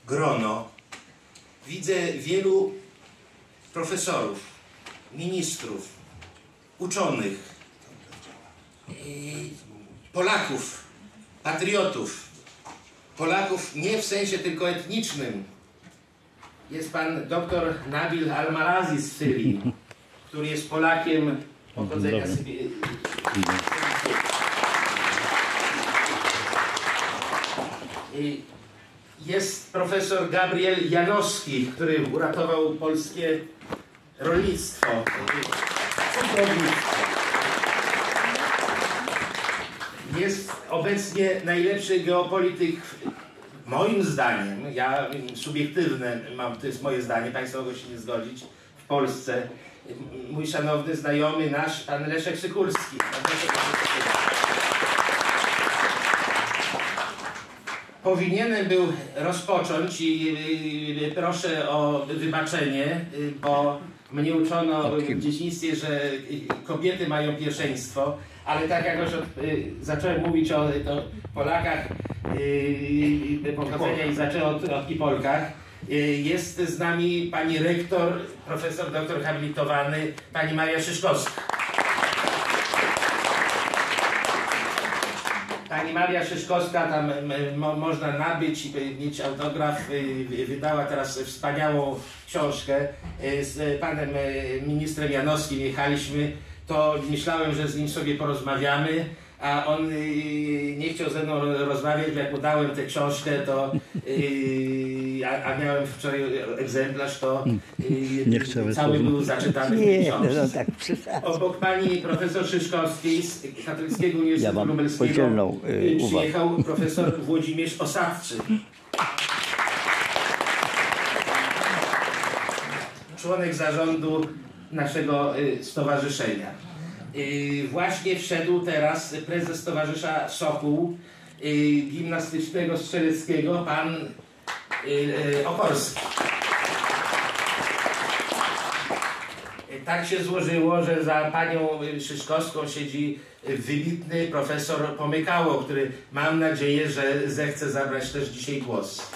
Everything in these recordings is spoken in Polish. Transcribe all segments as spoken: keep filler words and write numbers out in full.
grono widzę wielu profesorów, ministrów, uczonych, Polaków, patriotów, Polaków nie w sensie tylko etnicznym. Jest pan doktor Nabil Al-Marazi z Syrii, który jest Polakiem pochodzenia syryjskiego. Jest profesor Gabriel Janowski, który uratował polskie rolnictwo, cukrownictwo. Jest obecnie najlepszy geopolityk, moim zdaniem, ja subiektywne mam, to jest moje zdanie, państwo mogą się nie zgodzić, w Polsce, mój szanowny znajomy, nasz pan Leszek Sykulski. Powinienem był rozpocząć i, i, i proszę o wybaczenie, bo mnie uczono w dzieciństwie, że kobiety mają pierwszeństwo, ale tak jak już od, y, zacząłem mówić o to Polakach y, pochodzenia i zacząłem od, od i Polkach, y, jest z nami pani rektor, profesor doktor habilitowany, pani Maria Szyszkowska. Pani Maria Szyszkowska, tam mo, można nabyć i mieć autograf, wydała teraz wspaniałą książkę. Z panem ministrem Janowskim jechaliśmy, to myślałem, że z nim sobie porozmawiamy, a on nie chciał ze mną rozmawiać, jak mu dałem tę książkę, to a, a miałem wczoraj egzemplarz, to nie cały był zaczytany w tej książce. No tak, obok pani profesor Szyszkowskiej z Katolickiego Uniwersytetu ja Lubelskiego yy, przyjechał profesor Włodzimierz Osadczy. Członek zarządu naszego y, stowarzyszenia. Y, właśnie wszedł teraz prezes Stowarzysza Sokół y, Gimnastycznego Strzeleckiego, pan y, y, Okorski. Y, tak się złożyło, że za panią Szyszkowską siedzi wybitny profesor Pomykało, który mam nadzieję, że zechce zabrać też dzisiaj głos.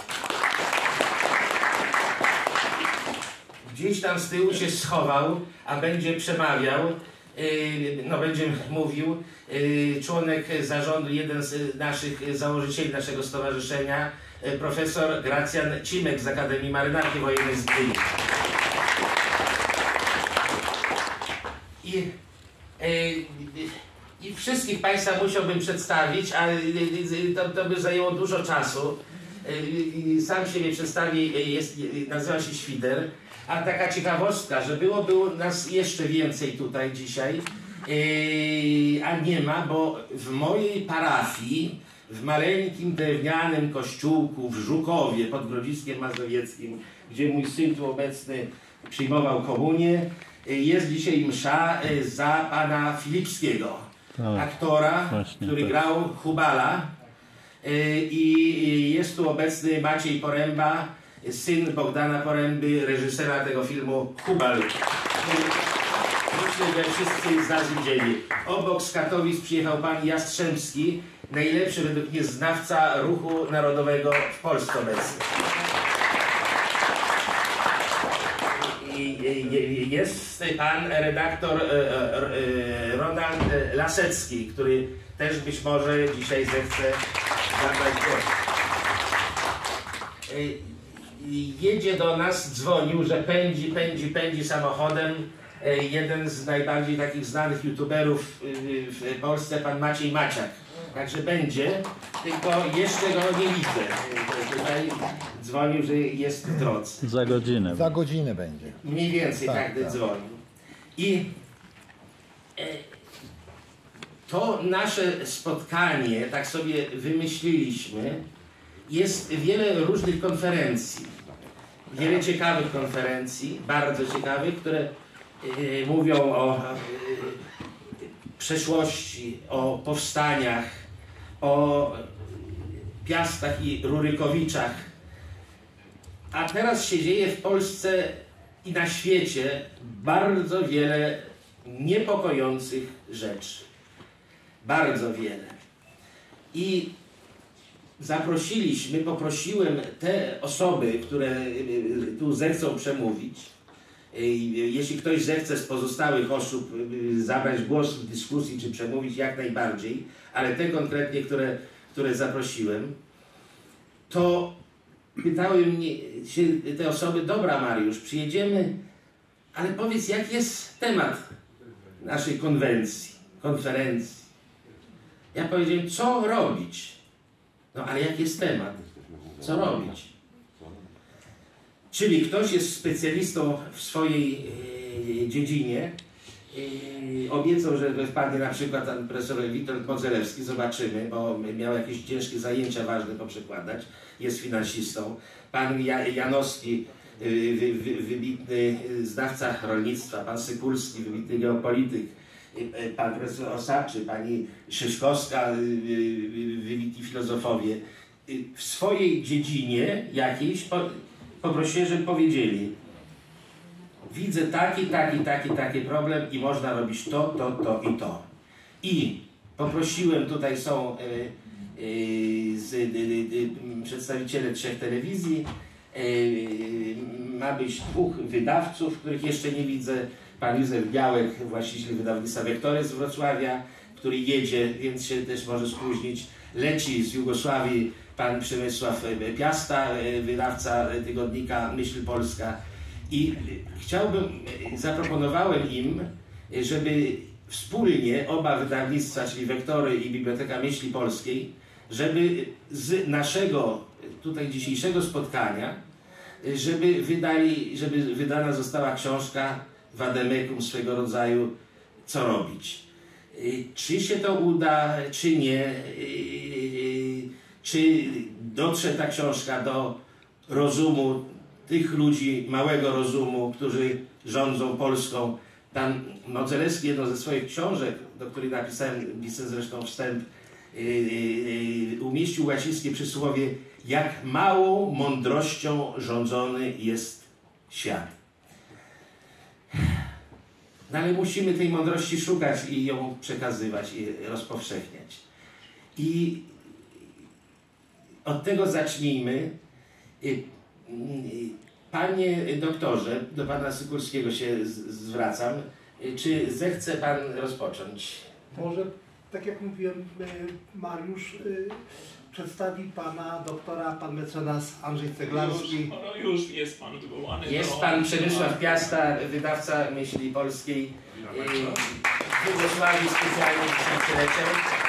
Gdzieś tam z tyłu się schował, a będzie przemawiał, yy, no będzie mówił, yy, członek zarządu, jeden z naszych założycieli naszego stowarzyszenia, yy, profesor Gracjan Cimek z Akademii Marynarki Wojennej z Gdyni. I, yy, I wszystkich państwa musiałbym przedstawić, ale yy, to, to by zajęło dużo czasu. Yy, sam siebie przedstawi, jest, nazywa się Świder. A taka ciekawostka, że byłoby nas jeszcze więcej tutaj dzisiaj, yy, a nie ma, bo w mojej parafii, w maleńkim drewnianym kościółku w Żukowie pod Grodziskiem Mazowieckim, gdzie mój syn tu obecny przyjmował komunię, yy, jest dzisiaj msza yy, za pana Filipskiego, tak, aktora, właśnie, który tak. grał Hubala, yy, i jest tu obecny Maciej Poręba, syn Bogdana Poręby, reżysera tego filmu Hubal. Myślę, że wszyscy z nas widzieli. Obok z Katowic przyjechał pan Jastrzębski, najlepszy według mnie znawca ruchu narodowego w Polsce obecnie. I jest pan redaktor Roland Lasecki, który też być może dzisiaj zechce zabrać głos. Jedzie do nas, dzwonił, że pędzi, pędzi, pędzi samochodem jeden z najbardziej takich znanych youtuberów w Polsce, pan Maciej Maciak. Także będzie, tylko jeszcze go nie widzę. Tutaj dzwonił, że jest w drodze. Za godzinę. Za godzinę będzie. Mniej więcej tak, tak, tak. dzwonił. I to nasze spotkanie, tak sobie wymyśliliśmy, jest wiele różnych konferencji. Wiele ciekawych konferencji, bardzo ciekawych, które y, mówią o y, przeszłości, o powstaniach, o Piastach i Rurykowiczach. A teraz się dzieje w Polsce i na świecie bardzo wiele niepokojących rzeczy. Bardzo wiele. I zaprosiliśmy, poprosiłem te osoby, które tu zechcą przemówić. Jeśli ktoś zechce z pozostałych osób zabrać głos w dyskusji czy przemówić, jak najbardziej, ale te konkretnie, które, które zaprosiłem, to pytały mnie się te osoby: dobra Mariusz, przyjedziemy, ale powiedz, jaki jest temat naszej konwencji, konferencji. Ja powiedziałem: co robić? No ale jaki jest temat? Co robić? Czyli ktoś jest specjalistą w swojej e, dziedzinie. E, obiecał, że wpadnie na przykład pan profesor Witold Modzelewski, zobaczymy, bo miał jakieś ciężkie zajęcia ważne poprzekładać, jest finansistą. Pan ja, Janowski, e, wy, wy, wybitny znawca rolnictwa, pan Sykulski, wybitny geopolityk, e, pan profesor Osaczy, pani Szyszkowska, e, wybitni filozofowie. E, w swojej dziedzinie jakiejś po, poprosiłem, żeby powiedzieli: widzę taki, taki, taki, taki problem i można robić to, to, to i to. I poprosiłem, tutaj są y, y, z, y, y, przedstawiciele trzech telewizji, y, ma być dwóch wydawców, których jeszcze nie widzę. Pan Józef Białek, właściciel wydawnictwa Wektory z Wrocławia, który jedzie, więc się też może spóźnić. Leci z Jugosławii pan Przemysław Piasta, wydawca tygodnika Myśl Polska. I chciałbym, zaproponowałem im, żeby wspólnie oba wydawnictwa, czyli Wektory i Biblioteka Myśli Polskiej, żeby z naszego tutaj dzisiejszego spotkania, żeby wydali, żeby wydana została książka Vademecum swego rodzaju, co robić. Czy się to uda, czy nie, czy dotrze ta książka do rozumu tych ludzi, małego rozumu, którzy rządzą Polską. Pan Modzelewski, jedną ze swoich książek, do której napisałem, pisałem zresztą wstęp, yy, yy, umieścił łacińskie przysłowie: jak małą mądrością rządzony jest świat. No ale musimy tej mądrości szukać i ją przekazywać i rozpowszechniać. I od tego zacznijmy. Panie doktorze, do pana Sykulskiego się zwracam. Czy zechce pan rozpocząć? Może, tak jak mówiłem, Mariusz, przedstawi pana doktora, pan mecenas Andrzej Ceglarski. Już, no już jest pan wywołany. Jest do... pan Przemysław Piasta, wydawca Myśli Polskiej, w Jugosławii specjalnie dziesięciolecie.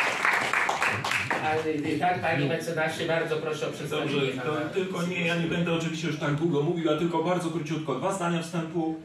A tak, panie mecenasie, bardzo proszę o przedstawienie. Dobrze, to tylko nie, ja nie będę oczywiście już tak długo mówił, a tylko bardzo króciutko. Dwa zdania wstępu.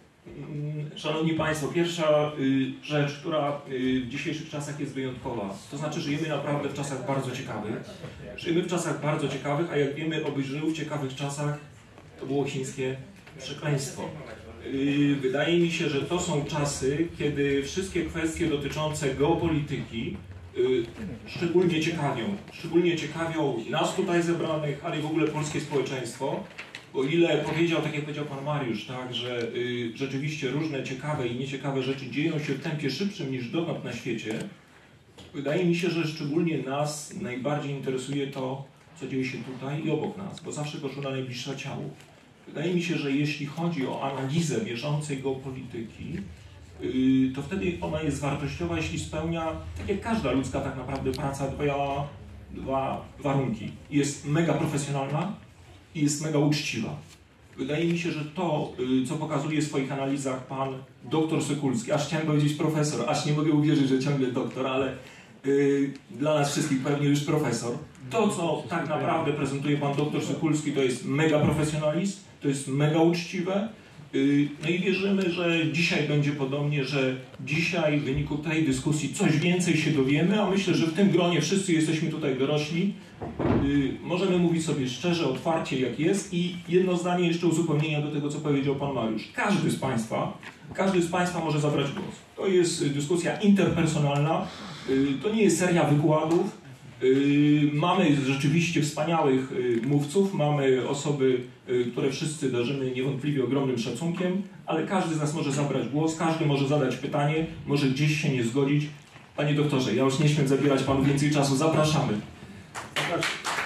Szanowni Państwo, pierwsza y, rzecz, która y, w dzisiejszych czasach jest wyjątkowa, to znaczy żyjemy naprawdę w czasach bardzo ciekawych. Żyjemy w czasach bardzo ciekawych, a jak wiemy, obyś żył w ciekawych czasach, to było chińskie przekleństwo. Y, wydaje mi się, że to są czasy, kiedy wszystkie kwestie dotyczące geopolityki y, szczególnie ciekawią. Szczególnie ciekawią nas tutaj zebranych, ale i w ogóle polskie społeczeństwo. O ile powiedział, tak jak powiedział pan Mariusz, tak, że y, rzeczywiście różne ciekawe i nieciekawe rzeczy dzieją się w tempie szybszym niż dotąd na świecie, wydaje mi się, że szczególnie nas najbardziej interesuje to, co dzieje się tutaj i obok nas, bo zawsze koszula najbliższa ciału. Wydaje mi się, że jeśli chodzi o analizę bieżącej geopolityki, y, to wtedy ona jest wartościowa, jeśli spełnia, tak jak każda ludzka tak naprawdę praca, dwa, dwa warunki. Jest mega profesjonalna i jest mega uczciwa. Wydaje mi się, że to, co pokazuje w swoich analizach pan doktor Sykulski, aż chciałem powiedzieć profesor, aż nie mogę uwierzyć, że ciągle doktor, ale yy, dla nas wszystkich pewnie już profesor. To, co tak naprawdę prezentuje pan doktor Sykulski, to jest mega profesjonalizm, to jest mega uczciwe. Yy, no i wierzymy, że dzisiaj będzie podobnie, że dzisiaj w wyniku tej dyskusji coś więcej się dowiemy, a myślę, że w tym gronie wszyscy jesteśmy tutaj dorośli. Yy, możemy mówić sobie szczerze, otwarcie jak jest i jedno zdanie jeszcze uzupełnienia do tego, co powiedział pan Mariusz. Każdy z Państwa, każdy z Państwa może zabrać głos. To jest dyskusja interpersonalna, yy, to nie jest seria wykładów. Yy, mamy rzeczywiście wspaniałych yy, mówców, mamy osoby, yy, które wszyscy darzymy niewątpliwie ogromnym szacunkiem, ale każdy z nas może zabrać głos, każdy może zadać pytanie, może gdzieś się nie zgodzić. Panie doktorze, ja już nie śmiem zabierać panu więcej czasu, zapraszamy. Zapraszam.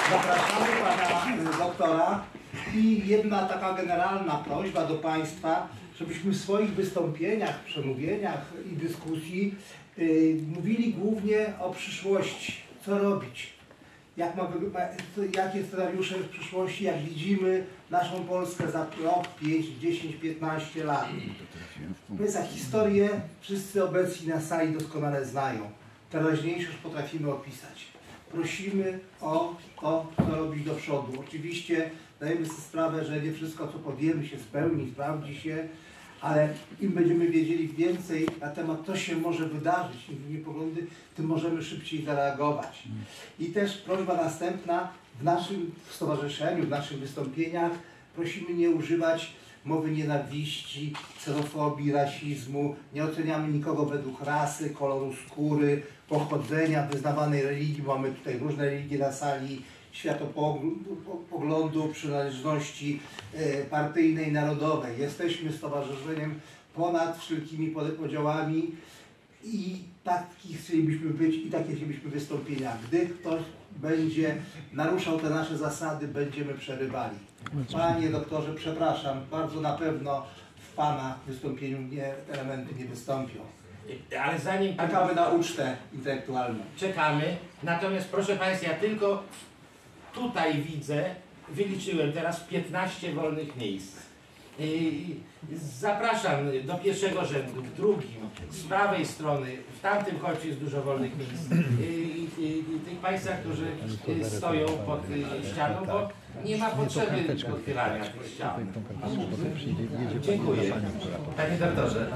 Zapraszamy pana doktora i jedna taka generalna prośba do państwa, żebyśmy w swoich wystąpieniach, przemówieniach i dyskusji yy, mówili głównie o przyszłości, co robić, jak ma, jakie scenariusze w przyszłości, jak widzimy naszą Polskę za rok, pięć, dziesięć, piętnaście lat. My za historię wszyscy obecni na sali doskonale znają. Teraźniejszość potrafimy opisać. Prosimy o to, co robić do przodu. Oczywiście dajemy sobie sprawę, że nie wszystko, co powiemy, się spełni, sprawdzi się, ale im będziemy wiedzieli więcej na temat, co się może wydarzyć, innymi poglądy, tym możemy szybciej zareagować. I też prośba następna, w naszym stowarzyszeniu, w naszych wystąpieniach prosimy nie używać mowy nienawiści, ksenofobii, rasizmu, nie oceniamy nikogo według rasy, koloru skóry, pochodzenia, wyznawanej religii, mamy tutaj różne religie na sali, światopoglądu, przynależności partyjnej, narodowej. Jesteśmy stowarzyszeniem ponad wszelkimi podziałami i takich chcielibyśmy być i takie chcielibyśmy wystąpienia. Gdy ktoś będzie naruszał te nasze zasady, będziemy przerywali. Panie doktorze, przepraszam, bardzo na pewno w pana wystąpieniu nie, elementy nie wystąpią. Ale zanim... Czekamy na ucztę intelektualną. Czekamy, natomiast proszę państwa, ja tylko tutaj widzę, wyliczyłem teraz piętnaście wolnych miejsc. Zapraszam do pierwszego rzędu, w drugim, z prawej strony, w tamtym końcu jest dużo wolnych miejsc. Tych państwa, którzy stoją pod ścianą, bo nie ma potrzeby otwierania tych ścian. Dziękuję. Panie doktorze.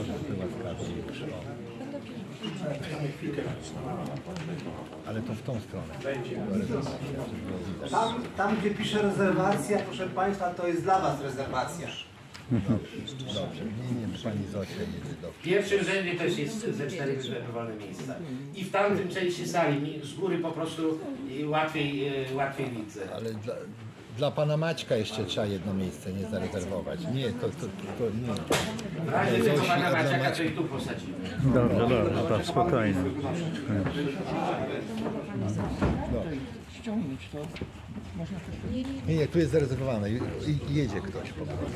Ale to w tą stronę. Tam, tam gdzie pisze rezerwacja, proszę państwa, to jest dla was rezerwacja. Dobrze, nie, nie, pani Zosia jedzie dobrze. W pierwszym rzędzie też jest ze cztery wolne miejsca. I w tamtym części sali z góry po prostu łatwiej, łatwiej widzę. Ale dla, dla pana Maćka jeszcze trzeba jedno miejsce nie zarezerwować. Nie, to, to, to nie. W razie tego Zosi, pana a dla Maciaka, Maćka- to i tu posadzimy. Dobrze, dobrze, tak, spokojnie. Nie, nie, tu jest zarezerwowane i, i jedzie ktoś po prostu.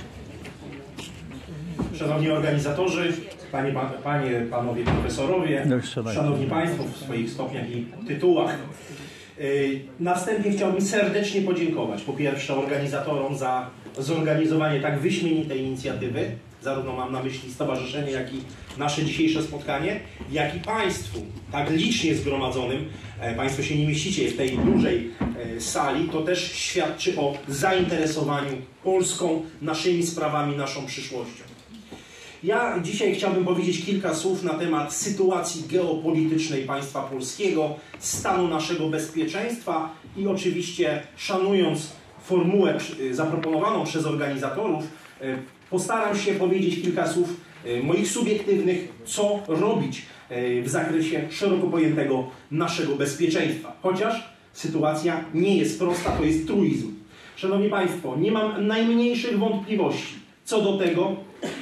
Szanowni organizatorzy, panie, pa, panie, panowie profesorowie, No już strzelaj. szanowni państwo w swoich stopniach i tytułach. Yy, na wstępie chciałbym serdecznie podziękować po pierwsze organizatorom za zorganizowanie tak wyśmienitej inicjatywy, zarówno mam na myśli stowarzyszenie, jak i nasze dzisiejsze spotkanie, jak i państwu tak licznie zgromadzonym. E, państwo się nie mieścicie w tej dużej e, sali, to też świadczy o zainteresowaniu Polską, naszymi sprawami, naszą przyszłością. Ja dzisiaj chciałbym powiedzieć kilka słów na temat sytuacji geopolitycznej państwa polskiego, stanu naszego bezpieczeństwa i oczywiście szanując formułę zaproponowaną przez organizatorów, postaram się powiedzieć kilka słów moich subiektywnych, co robić w zakresie szeroko pojętego naszego bezpieczeństwa. Chociaż sytuacja nie jest prosta, to jest truizm. Szanowni Państwo, nie mam najmniejszych wątpliwości co do tego,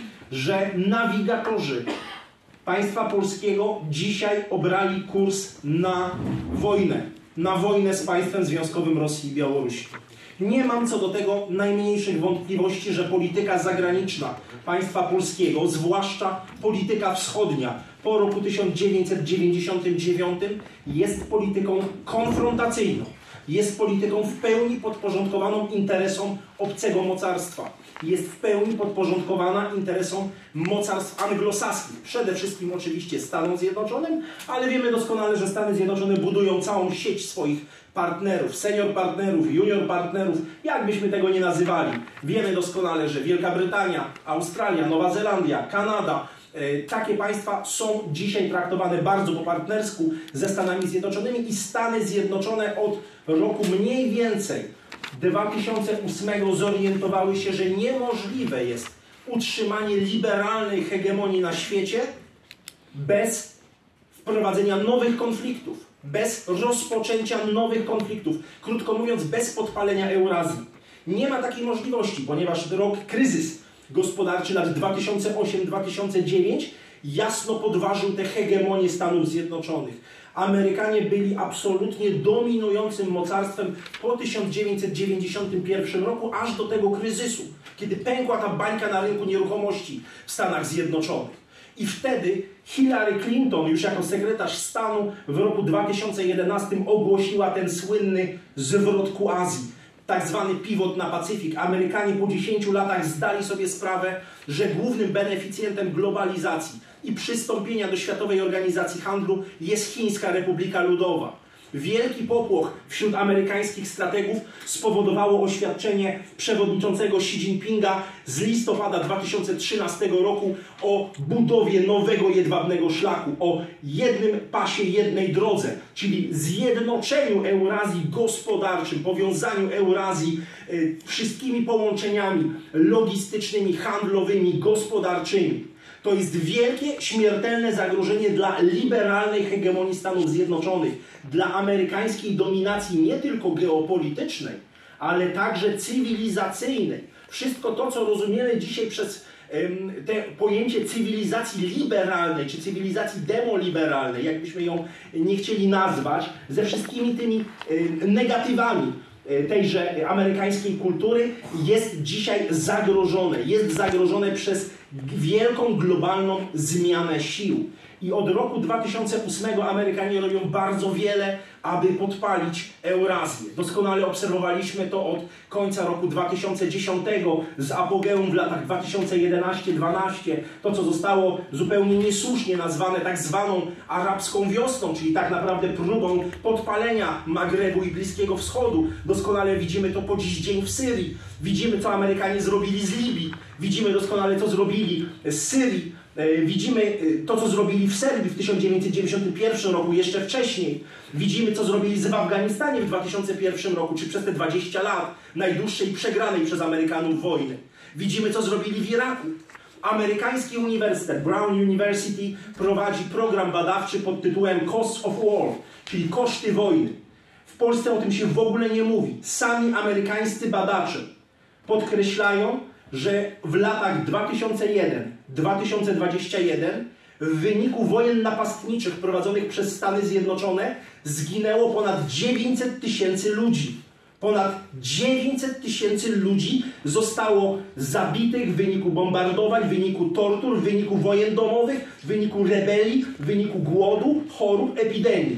że nawigatorzy państwa polskiego dzisiaj obrali kurs na wojnę. Na wojnę z państwem związkowym Rosji i Białorusi. Nie mam co do tego najmniejszych wątpliwości, że polityka zagraniczna państwa polskiego, zwłaszcza polityka wschodnia po roku tysiąc dziewięćset dziewięćdziesiątym dziewiątym jest polityką konfrontacyjną. Jest polityką w pełni podporządkowaną interesom obcego mocarstwa. Jest w pełni podporządkowana interesom mocarstw anglosaskich. Przede wszystkim oczywiście Stanom Zjednoczonym, ale wiemy doskonale, że Stany Zjednoczone budują całą sieć swoich partnerów, senior partnerów, junior partnerów, jakbyśmy tego nie nazywali. Wiemy doskonale, że Wielka Brytania, Australia, Nowa Zelandia, Kanada, e, takie państwa są dzisiaj traktowane bardzo po partnersku ze Stanami Zjednoczonymi i Stany Zjednoczone od roku mniej więcej dwa tysiące ósmego zorientowały się, że niemożliwe jest utrzymanie liberalnej hegemonii na świecie bez wprowadzenia nowych konfliktów, bez rozpoczęcia nowych konfliktów, krótko mówiąc, bez podpalenia Eurazji. Nie ma takiej możliwości, ponieważ rok kryzys gospodarczy lat dwa tysiące ósmy do dwa tysiące dziewiątego jasno podważył tę hegemonię Stanów Zjednoczonych. Amerykanie byli absolutnie dominującym mocarstwem po tysiąc dziewięćset dziewięćdziesiątym pierwszym roku, aż do tego kryzysu, kiedy pękła ta bańka na rynku nieruchomości w Stanach Zjednoczonych. I wtedy Hillary Clinton, już jako sekretarz stanu, w roku dwa tysiące jedenastym ogłosiła ten słynny zwrot ku Azji, tak zwany pivot na Pacyfik. Amerykanie po dziesięciu latach zdali sobie sprawę, że głównym beneficjentem globalizacji i przystąpienia do Światowej Organizacji Handlu jest Chińska Republika Ludowa. Wielki popłoch wśród amerykańskich strategów spowodowało oświadczenie przewodniczącego Xi Jinpinga z listopada dwa tysiące trzynastego roku o budowie nowego jedwabnego szlaku, o jednym pasie, jednej drodze, czyli zjednoczeniu Eurazji gospodarczym, powiązaniu Eurazji y, wszystkimi połączeniami logistycznymi, handlowymi, gospodarczymi. To jest wielkie, śmiertelne zagrożenie dla liberalnej hegemonii Stanów Zjednoczonych, dla amerykańskiej dominacji nie tylko geopolitycznej, ale także cywilizacyjnej. Wszystko to, co rozumiemy dzisiaj przez um, te pojęcie cywilizacji liberalnej, czy cywilizacji demoliberalnej, jakbyśmy ją nie chcieli nazwać, ze wszystkimi tymi um, negatywami tejże amerykańskiej kultury, jest dzisiaj zagrożone. Jest zagrożone przez wielką globalną zmianę sił. I od roku dwa tysiące ósmego Amerykanie robią bardzo wiele, aby podpalić Eurazję. Doskonale obserwowaliśmy to od końca roku dwa tysiące dziesiątego z apogeum w latach dwa tysiące jedenastym do dwa tysiące dwunastego. To, co zostało zupełnie niesłusznie nazwane tak zwaną arabską wiosną, czyli tak naprawdę próbą podpalenia Magrebu i Bliskiego Wschodu. Doskonale widzimy to po dziś dzień w Syrii. Widzimy, co Amerykanie zrobili z Libii. Widzimy doskonale, co zrobili z Syrii. Widzimy to, co zrobili w Serbii w tysiąc dziewięćset dziewięćdziesiątym pierwszym roku, jeszcze wcześniej. Widzimy, co zrobili w Afganistanie w dwa tysiące pierwszym roku, czy przez te dwadzieścia lat najdłuższej przegranej przez Amerykanów wojny. Widzimy, co zrobili w Iraku. Amerykański uniwersytet Brown University prowadzi program badawczy pod tytułem Costs of War, czyli koszty wojny. W Polsce o tym się w ogóle nie mówi. Sami amerykańscy badacze podkreślają, że w latach dwa tysiące pierwszy do dwa tysiące dwudziestego pierwszego w wyniku wojen napastniczych prowadzonych przez Stany Zjednoczone zginęło ponad dziewięćset tysięcy ludzi. Ponad dziewięćset tysięcy ludzi zostało zabitych w wyniku bombardowań, w wyniku tortur, w wyniku wojen domowych, w wyniku rebelii, w wyniku głodu, chorób, epidemii.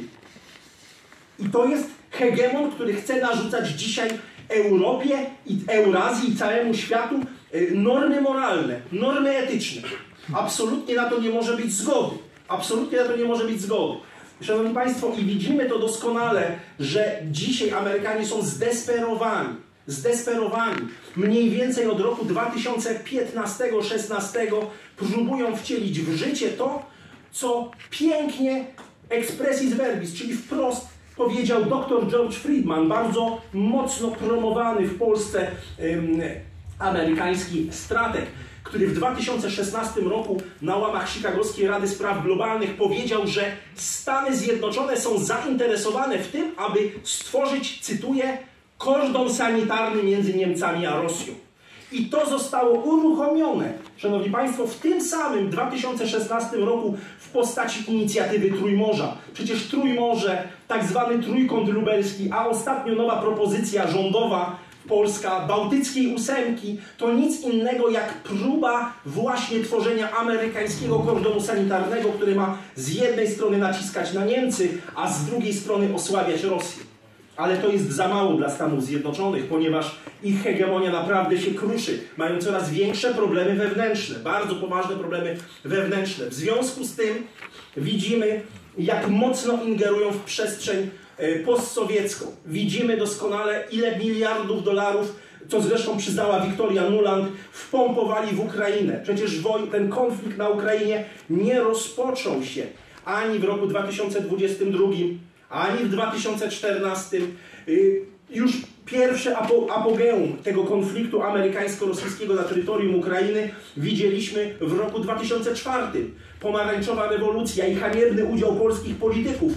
I to jest hegemon, który chce narzucać dzisiaj Europie i Eurazji i całemu światu normy moralne, normy etyczne. Absolutnie na to nie może być zgody. Absolutnie na to nie może być zgody. Szanowni Państwo, i widzimy to doskonale, że dzisiaj Amerykanie są zdesperowani. Zdesperowani. Mniej więcej od roku dwa tysiące piętnastego do szesnastego próbują wcielić w życie to, co pięknie expressis verbis, czyli wprost powiedział dr George Friedman, bardzo mocno promowany w Polsce um, amerykański strateg, który w dwa tysiące szesnastym roku na łamach Chicagowskiej Rady Spraw Globalnych powiedział, że Stany Zjednoczone są zainteresowane w tym, aby stworzyć, cytuję, kordon sanitarny między Niemcami a Rosją. I to zostało uruchomione, Szanowni Państwo, w tym samym dwa tysiące szesnastym roku w postaci inicjatywy Trójmorza. Przecież Trójmorze, tak zwany Trójkąt Lubelski, a ostatnio nowa propozycja rządowa Polska, Bałtyckiej Ósemki, to nic innego jak próba właśnie tworzenia amerykańskiego kordonu sanitarnego, który ma z jednej strony naciskać na Niemcy, a z drugiej strony osłabiać Rosję. Ale to jest za mało dla Stanów Zjednoczonych, ponieważ ich hegemonia naprawdę się kruszy. Mają coraz większe problemy wewnętrzne, bardzo poważne problemy wewnętrzne. W związku z tym widzimy, jak mocno ingerują w przestrzeń postsowiecką. Widzimy doskonale, ile miliardów dolarów, co zresztą przyznała Victoria Nuland, wpompowali w Ukrainę. Przecież ten konflikt na Ukrainie nie rozpoczął się ani w roku dwa tysiące dwudziestym drugim, ani w dwa tysiące czternastym. Już pierwsze apogeum tego konfliktu amerykańsko-rosyjskiego na terytorium Ukrainy widzieliśmy w roku dwa tysiące czwartym. Pomarańczowa rewolucja i haniebny udział polskich polityków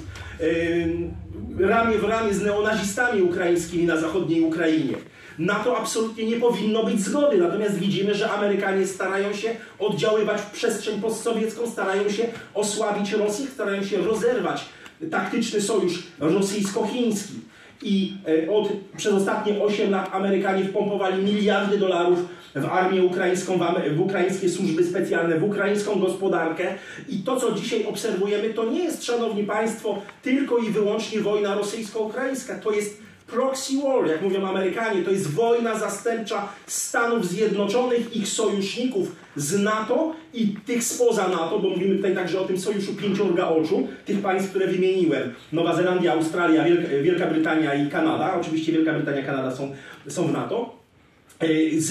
yy, ramię w ramię z neonazistami ukraińskimi na zachodniej Ukrainie. Na to absolutnie nie powinno być zgody, natomiast widzimy, że Amerykanie starają się oddziaływać w przestrzeń postsowiecką, starają się osłabić Rosję, starają się rozerwać taktyczny sojusz rosyjsko-chiński. I od, przez ostatnie osiem lat Amerykanie wpompowali miliardy dolarów w armię ukraińską, w, w ukraińskie służby specjalne, w ukraińską gospodarkę. I to, co dzisiaj obserwujemy, to nie jest, szanowni państwo, tylko i wyłącznie wojna rosyjsko-ukraińska. To jest proxy war, jak mówią Amerykanie. To jest wojna zastępcza Stanów Zjednoczonych, ich sojuszników z NATO i tych spoza NATO, bo mówimy tutaj także o tym sojuszu pięciorga oczu, tych państw, które wymieniłem. Nowa Zelandia, Australia, Wielka, Wielka Brytania i Kanada. Oczywiście Wielka Brytania i Kanada są, są w NATO. Z,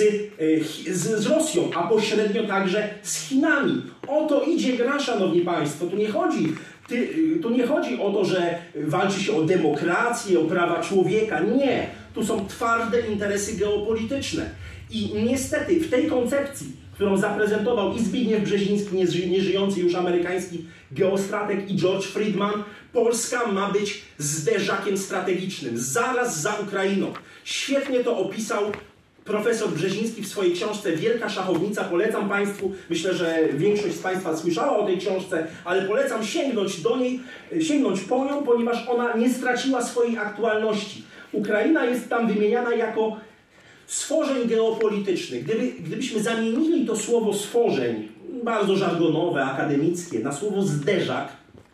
z, z Rosją, a pośrednio także z Chinami. O to idzie gra, szanowni państwo. Tu nie chodzi Ty, tu nie chodzi o to, że walczy się o demokrację, o prawa człowieka. Nie. Tu są twarde interesy geopolityczne. I niestety w tej koncepcji, którą zaprezentował i Zbigniew Brzeziński, nieżyjący już amerykański geostrateg, i George Friedman, Polska ma być zderzakiem strategicznym, zaraz za Ukrainą. Świetnie to opisał profesor Brzeziński w swojej książce Wielka Szachownica. Polecam Państwu, myślę, że większość z Państwa słyszała o tej książce, ale polecam sięgnąć do niej, sięgnąć po nią, ponieważ ona nie straciła swojej aktualności. Ukraina jest tam wymieniana jako stworzeń geopolitycznych. Gdyby, gdybyśmy zamienili to słowo stworzeń, bardzo żargonowe, akademickie, na słowo zderzak,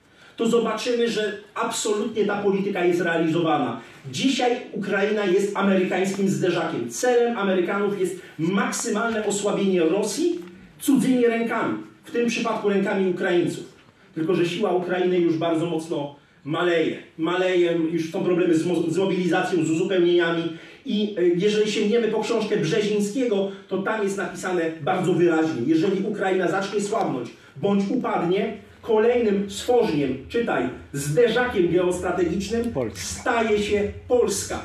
to zobaczymy, że absolutnie ta polityka jest realizowana. Dzisiaj Ukraina jest amerykańskim zderzakiem. Celem Amerykanów jest maksymalne osłabienie Rosji cudzymi rękami. W tym przypadku rękami Ukraińców. Tylko że siła Ukrainy już bardzo mocno maleje. Maleje, już są problemy z, mo z mobilizacją, z uzupełnieniami. I jeżeli sięgniemy po książkę Brzezińskiego, to tam jest napisane bardzo wyraźnie. Jeżeli Ukraina zacznie słabnąć bądź upadnie, kolejnym stworzeniem, czytaj, zderzakiem geostrategicznym staje się Polska.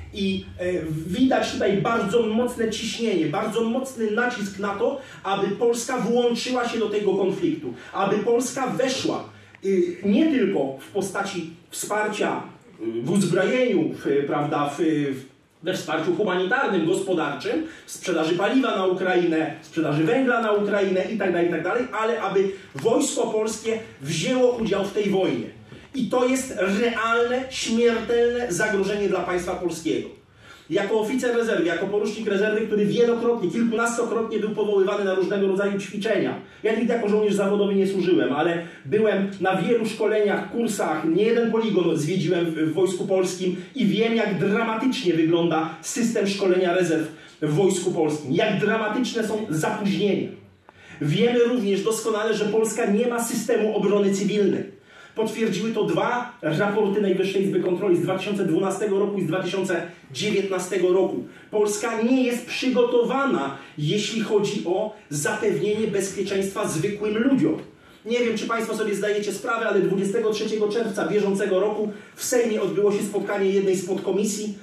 I e, widać tutaj bardzo mocne ciśnienie, bardzo mocny nacisk na to, aby Polska włączyła się do tego konfliktu, aby Polska weszła y, nie tylko w postaci wsparcia w uzbrojeniu, w, prawda, w, w we wsparciu humanitarnym, gospodarczym, sprzedaży paliwa na Ukrainę, sprzedaży węgla na Ukrainę itd., itd., ale aby wojsko polskie wzięło udział w tej wojnie. I to jest realne, śmiertelne zagrożenie dla państwa polskiego. Jako oficer rezerwy, jako porucznik rezerwy, który wielokrotnie, kilkunastokrotnie był powoływany na różnego rodzaju ćwiczenia. Ja nigdy jako żołnierz zawodowy nie służyłem, ale byłem na wielu szkoleniach, kursach, nie jeden poligon zwiedziłem w, w Wojsku Polskim i wiem, jak dramatycznie wygląda system szkolenia rezerw w Wojsku Polskim. Jak dramatyczne są zapóźnienia. Wiemy również doskonale, że Polska nie ma systemu obrony cywilnej. Potwierdziły to dwa raporty Najwyższej Izby Kontroli z dwa tysiące dwunastego roku i z dwa tysiące dziewiętnastego roku. Polska nie jest przygotowana, jeśli chodzi o zapewnienie bezpieczeństwa zwykłym ludziom. Nie wiem, czy Państwo sobie zdajecie sprawę, ale dwudziestego trzeciego czerwca bieżącego roku w Sejmie odbyło się spotkanie jednej z podkomisji,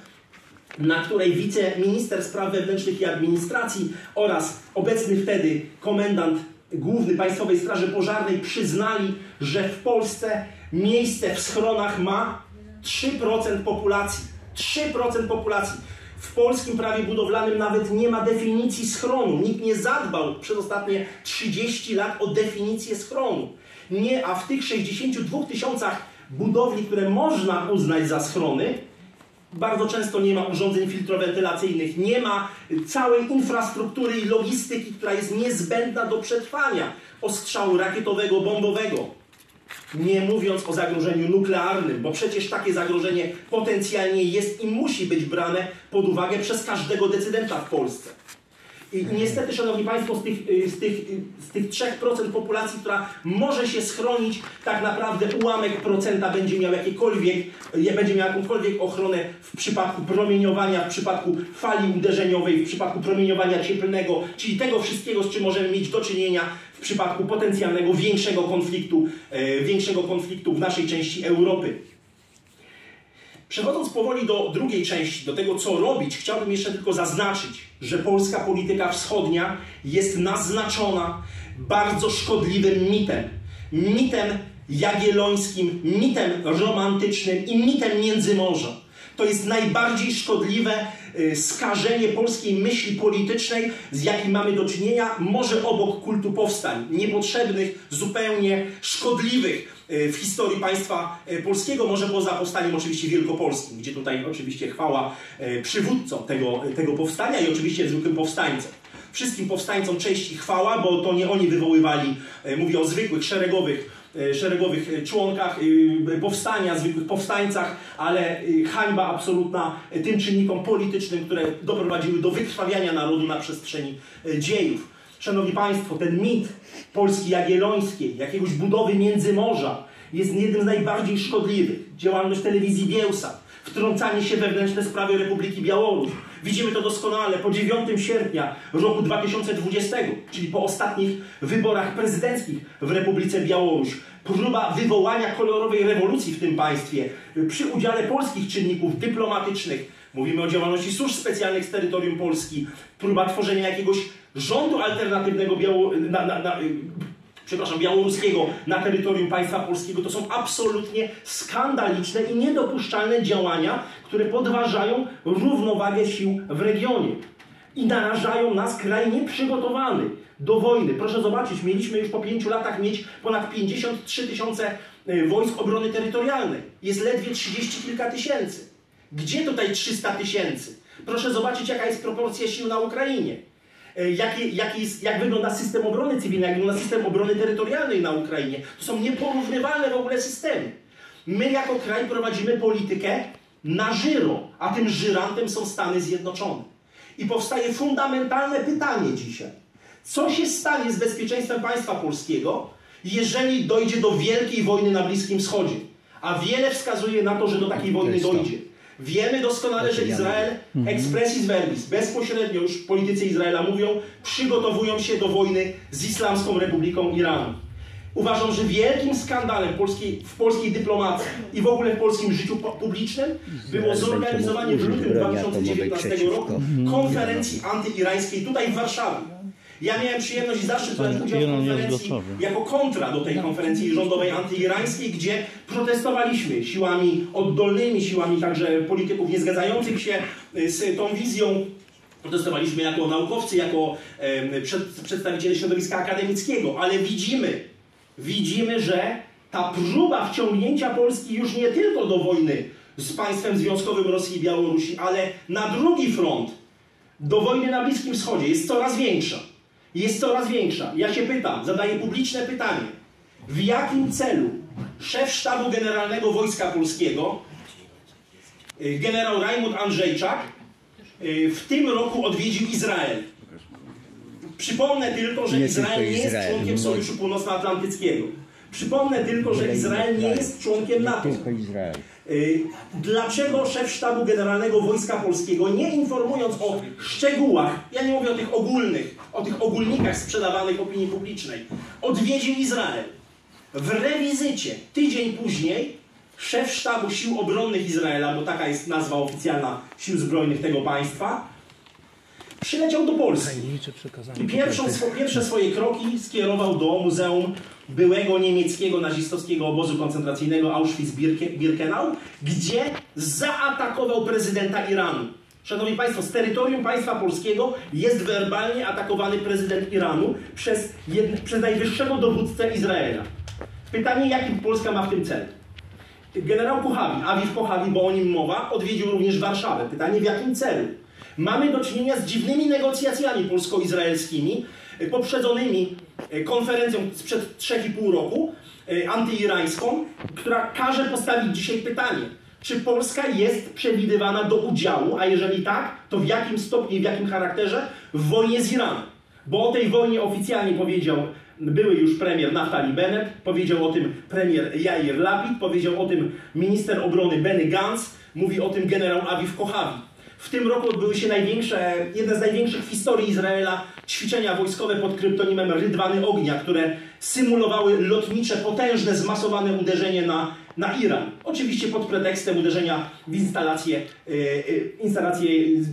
na której wiceminister spraw wewnętrznych i administracji oraz obecny wtedy komendant główny Państwowej Straży Pożarnej przyznali, że w Polsce miejsce w schronach ma trzy procent populacji. trzy procent populacji. W polskim prawie budowlanym nawet nie ma definicji schronu. Nikt nie zadbał przez ostatnie trzydzieści lat o definicję schronu. Nie, a w tych sześćdziesięciu dwóch tysiącach budowli, które można uznać za schrony, bardzo często nie ma urządzeń filtrowentylacyjnych, nie ma całej infrastruktury i logistyki, która jest niezbędna do przetrwania ostrzału rakietowego, bombowego. Nie mówiąc o zagrożeniu nuklearnym, bo przecież takie zagrożenie potencjalnie jest i musi być brane pod uwagę przez każdego decydenta w Polsce. I niestety, szanowni państwo, z tych, z tych, z tych trzech procent populacji, która może się schronić, tak naprawdę ułamek procenta będzie miał jakiekolwiek, będzie miał jakąkolwiek ochronę w przypadku promieniowania, w przypadku fali uderzeniowej, w przypadku promieniowania cieplnego, czyli tego wszystkiego, z czym możemy mieć do czynienia w przypadku potencjalnego większego konfliktu, e, większego konfliktu w naszej części Europy. Przechodząc powoli do drugiej części, do tego, co robić, chciałbym jeszcze tylko zaznaczyć, że polska polityka wschodnia jest naznaczona bardzo szkodliwym mitem. Mitem jagiellońskim, mitem romantycznym i mitem Międzymorza. To jest najbardziej szkodliwe skażenie polskiej myśli politycznej, z jakim mamy do czynienia, może obok kultu powstań, niepotrzebnych, zupełnie szkodliwych, w historii państwa polskiego, może poza powstaniem oczywiście wielkopolskim, gdzie tutaj oczywiście chwała przywódcom tego, tego powstania i oczywiście zwykłym powstańcom. Wszystkim powstańcom cześć i chwała, bo to nie oni wywoływali, mówię o zwykłych, szeregowych, szeregowych członkach powstania, zwykłych powstańcach, ale hańba absolutna tym czynnikom politycznym, które doprowadziły do wykrwawiania narodu na przestrzeni dziejów. Szanowni Państwo, ten mit Polski Jagiellońskiej, jakiegoś budowy Międzymorza jest jednym z najbardziej szkodliwych. Działalność telewizji Biełsat, wtrącanie się we wewnętrzne sprawy Republiki Białoruś. Widzimy to doskonale po dziewiątego sierpnia roku dwa tysiące dwudziestego, czyli po ostatnich wyborach prezydenckich w Republice Białoruś. Próba wywołania kolorowej rewolucji w tym państwie przy udziale polskich czynników dyplomatycznych. Mówimy o działalności służb specjalnych z terytorium Polski. Próba tworzenia jakiegoś rządu alternatywnego Biało na, na, na, przepraszam, białoruskiego na terytorium państwa polskiego. To są absolutnie skandaliczne i niedopuszczalne działania, które podważają równowagę sił w regionie i narażają nas, kraj nieprzygotowany do wojny. Proszę zobaczyć, mieliśmy już po pięciu latach mieć ponad pięćdziesiąt trzy tysiące wojsk obrony terytorialnej. Jest ledwie trzydzieści kilka tysięcy. Gdzie tutaj trzysta tysięcy? Proszę zobaczyć, jaka jest proporcja sił na Ukrainie. Jaki, jaki jest, jak wygląda system obrony cywilnej, jak wygląda system obrony terytorialnej na Ukrainie. To są nieporównywalne w ogóle systemy. My jako kraj prowadzimy politykę na żyro, a tym żyrantem są Stany Zjednoczone. I powstaje fundamentalne pytanie dzisiaj. Co się stanie z bezpieczeństwem państwa polskiego, jeżeli dojdzie do wielkiej wojny na Bliskim Wschodzie? A wiele wskazuje na to, że do takiej wojny dojdzie. Wiemy doskonale, że Izrael expressis verbis, bezpośrednio już politycy Izraela mówią, przygotowują się do wojny z Islamską Republiką Iranu. Uważam, że wielkim skandalem polskiej, w polskiej dyplomacji i w ogóle w polskim życiu publicznym było zorganizowanie w lutym dwa tysiące dziewiętnastego roku konferencji antyirańskiej tutaj w Warszawie. Ja miałem przyjemność i zaszczyt brać udział w konferencji jako kontra do tej konferencji rządowej antyirańskiej, gdzie protestowaliśmy siłami oddolnymi, siłami także polityków niezgadzających się z tą wizją. Protestowaliśmy jako naukowcy, jako e, przed, przedstawiciele środowiska akademickiego, ale widzimy, widzimy, że ta próba wciągnięcia Polski już nie tylko do wojny z państwem związkowym Rosji i Białorusi, ale na drugi front, do wojny na Bliskim Wschodzie jest coraz większa. Jest coraz większa. Ja się pytam, zadaję publiczne pytanie. W jakim celu szef Sztabu Generalnego Wojska Polskiego, generał Rajmund Andrzejczak, w tym roku odwiedził Izrael? Przypomnę tylko, że Nie Izrael tylko nie jest Izrael, członkiem no. Sojuszu Północnoatlantyckiego. Przypomnę tylko, że Izrael nie jest członkiem NATO. Tylko Izrael. Dlaczego szef Sztabu Generalnego Wojska Polskiego, nie informując o szczegółach, ja nie mówię o tych ogólnych, o tych ogólnikach sprzedawanych opinii publicznej, odwiedził Izrael? W rewizycie tydzień później szef Sztabu Sił Obronnych Izraela, bo taka jest nazwa oficjalna Sił Zbrojnych tego państwa, przyleciał do Polski. I pierwszą, pierwsze swoje kroki skierował do Muzeum byłego niemieckiego nazistowskiego obozu koncentracyjnego Auschwitz-Birkenau, gdzie zaatakował prezydenta Iranu. Szanowni Państwo, z terytorium państwa polskiego jest werbalnie atakowany prezydent Iranu przez, jedne, przez najwyższego dowódcę Izraela. Pytanie, jaki Polska ma w tym cel? Generał Kochawi, Aviv Kochavi, bo o nim mowa, odwiedził również Warszawę. Pytanie, w jakim celu? Mamy do czynienia z dziwnymi negocjacjami polsko-izraelskimi, poprzedzonymi konferencją sprzed trzech i pół roku, antyirańską, która każe postawić dzisiaj pytanie, czy Polska jest przewidywana do udziału, a jeżeli tak, to w jakim stopniu i w jakim charakterze w wojnie z Iranem? Bo o tej wojnie oficjalnie powiedział były już premier Naftali Bennett, powiedział o tym premier Yair Lapid, powiedział o tym minister obrony Benny Gantz, mówi o tym generał Aviv Kochavi. W tym roku odbyły się największe, jedne z największych w historii Izraela ćwiczenia wojskowe pod kryptonimem Rydwany Ognia, które symulowały lotnicze, potężne, zmasowane uderzenie na, na Iran. Oczywiście pod pretekstem uderzenia w instalacje, yy, instalacje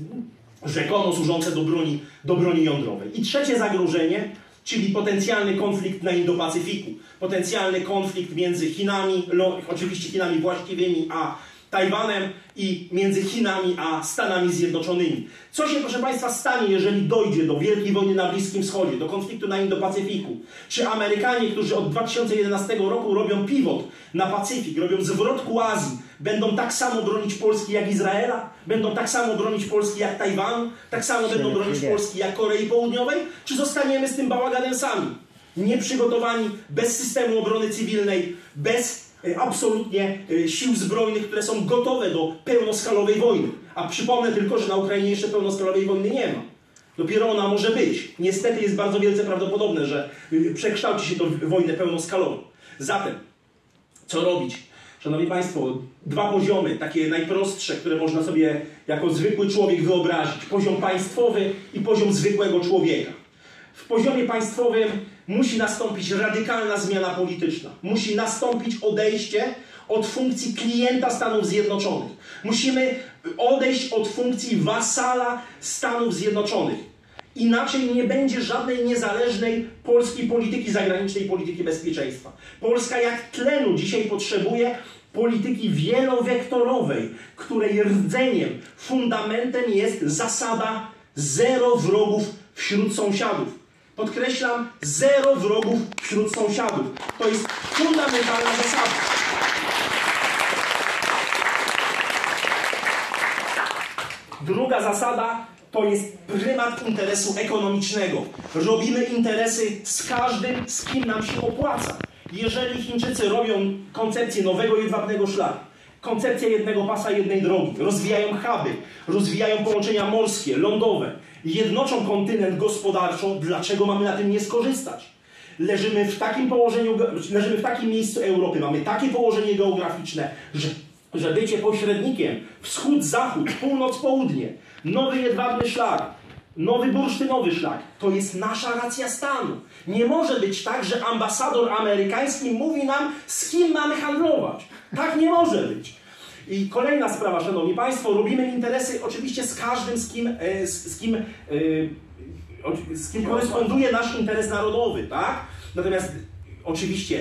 rzekomo służące do broni, do broni jądrowej. I trzecie zagrożenie, czyli potencjalny konflikt na Indo-Pacyfiku. Potencjalny konflikt między Chinami, oczywiście Chinami właściwymi, a Tajwanem i między Chinami a Stanami Zjednoczonymi. Co się, proszę Państwa, stanie, jeżeli dojdzie do wielkiej wojny na Bliskim Wschodzie, do konfliktu na Indo-Pacyfiku? Czy Amerykanie, którzy od dwa tysiące jedenastego roku robią pivot na Pacyfik, robią zwrot ku Azji, będą tak samo bronić Polski jak Izraela? Będą tak samo bronić Polski jak Tajwanu? Tak samo będą bronić Polski jak Korei Południowej? Czy zostaniemy z tym bałaganem sami? Nieprzygotowani, bez systemu obrony cywilnej, bez absolutnie sił zbrojnych, które są gotowe do pełnoskalowej wojny. A przypomnę tylko, że na Ukrainie jeszcze pełnoskalowej wojny nie ma. Dopiero ona może być. Niestety jest bardzo wielce prawdopodobne, że przekształci się to w wojnę pełnoskalową. Zatem, co robić? Szanowni Państwo, dwa poziomy, takie najprostsze, które można sobie jako zwykły człowiek wyobrazić. Poziom państwowy i poziom zwykłego człowieka. W poziomie państwowym musi nastąpić radykalna zmiana polityczna. Musi nastąpić odejście od funkcji klienta Stanów Zjednoczonych. Musimy odejść od funkcji wasala Stanów Zjednoczonych. Inaczej nie będzie żadnej niezależnej polskiej polityki zagranicznej i polityki bezpieczeństwa. Polska jak tlenu dzisiaj potrzebuje polityki wielowektorowej, której rdzeniem, fundamentem jest zasada zero wrogów wśród sąsiadów. Podkreślam, zero wrogów wśród sąsiadów. To jest fundamentalna zasada. Druga zasada to jest prymat interesu ekonomicznego. Robimy interesy z każdym, z kim nam się opłaca. Jeżeli Chińczycy robią koncepcję nowego jedwabnego szlaku, koncepcję jednego pasa, jednej drogi, rozwijają huby, rozwijają połączenia morskie, lądowe, jednoczą kontynent gospodarczo, dlaczego mamy na tym nie skorzystać? Leżymy w takim położeniu, leżymy w takim miejscu Europy, mamy takie położenie geograficzne, że, że bycie pośrednikiem wschód-zachód, północ-południe, nowy jedwabny szlak, nowy bursztynowy szlak, to jest nasza racja stanu. Nie może być tak, że ambasador amerykański mówi nam, z kim mamy handlować. Tak nie może być. I kolejna sprawa, Szanowni Państwo, robimy interesy oczywiście z każdym, z kim, z, z kim, z kim koresponduje nasz interes narodowy, tak? Natomiast oczywiście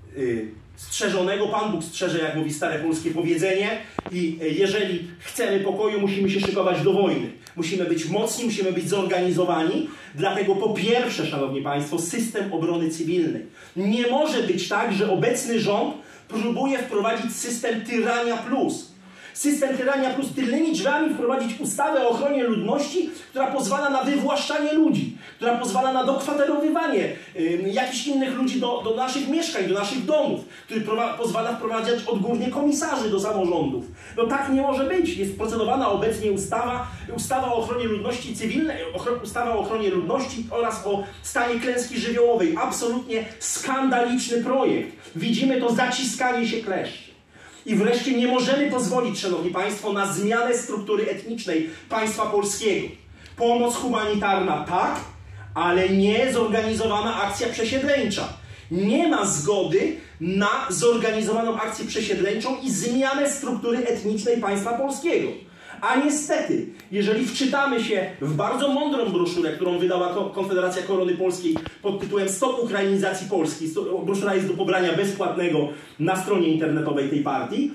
strzeżonego Pan Bóg strzeże, jak mówi stare polskie powiedzenie, i jeżeli chcemy pokoju, musimy się szykować do wojny. Musimy być mocni, musimy być zorganizowani. Dlatego po pierwsze, Szanowni Państwo, system obrony cywilnej. Nie może być tak, że obecny rząd próbuje wprowadzić system tyrania plus. System tyrania plus, tylnymi drzwiami wprowadzić ustawę o ochronie ludności, która pozwala na wywłaszczanie ludzi, która pozwala na dokwaterowywanie y, jakichś innych ludzi do, do naszych mieszkań, do naszych domów, który pozwala wprowadzać odgórnie komisarzy do samorządów. No tak nie może być. Jest procedowana obecnie ustawa, ustawa o ochronie ludności cywilnej, ustawa o ochronie ludności oraz o stanie klęski żywiołowej. Absolutnie skandaliczny projekt. Widzimy to zaciskanie się kleszczy. I wreszcie nie możemy pozwolić, Szanowni Państwo, na zmianę struktury etnicznej państwa polskiego. Pomoc humanitarna tak, ale nie zorganizowana akcja przesiedleńcza. Nie ma zgody na zorganizowaną akcję przesiedleńczą i zmianę struktury etnicznej państwa polskiego. A niestety, jeżeli wczytamy się w bardzo mądrą broszurę, którą wydała Konfederacja Korony Polskiej pod tytułem Stop Ukrainizacji Polski, broszura jest do pobrania bezpłatnego na stronie internetowej tej partii,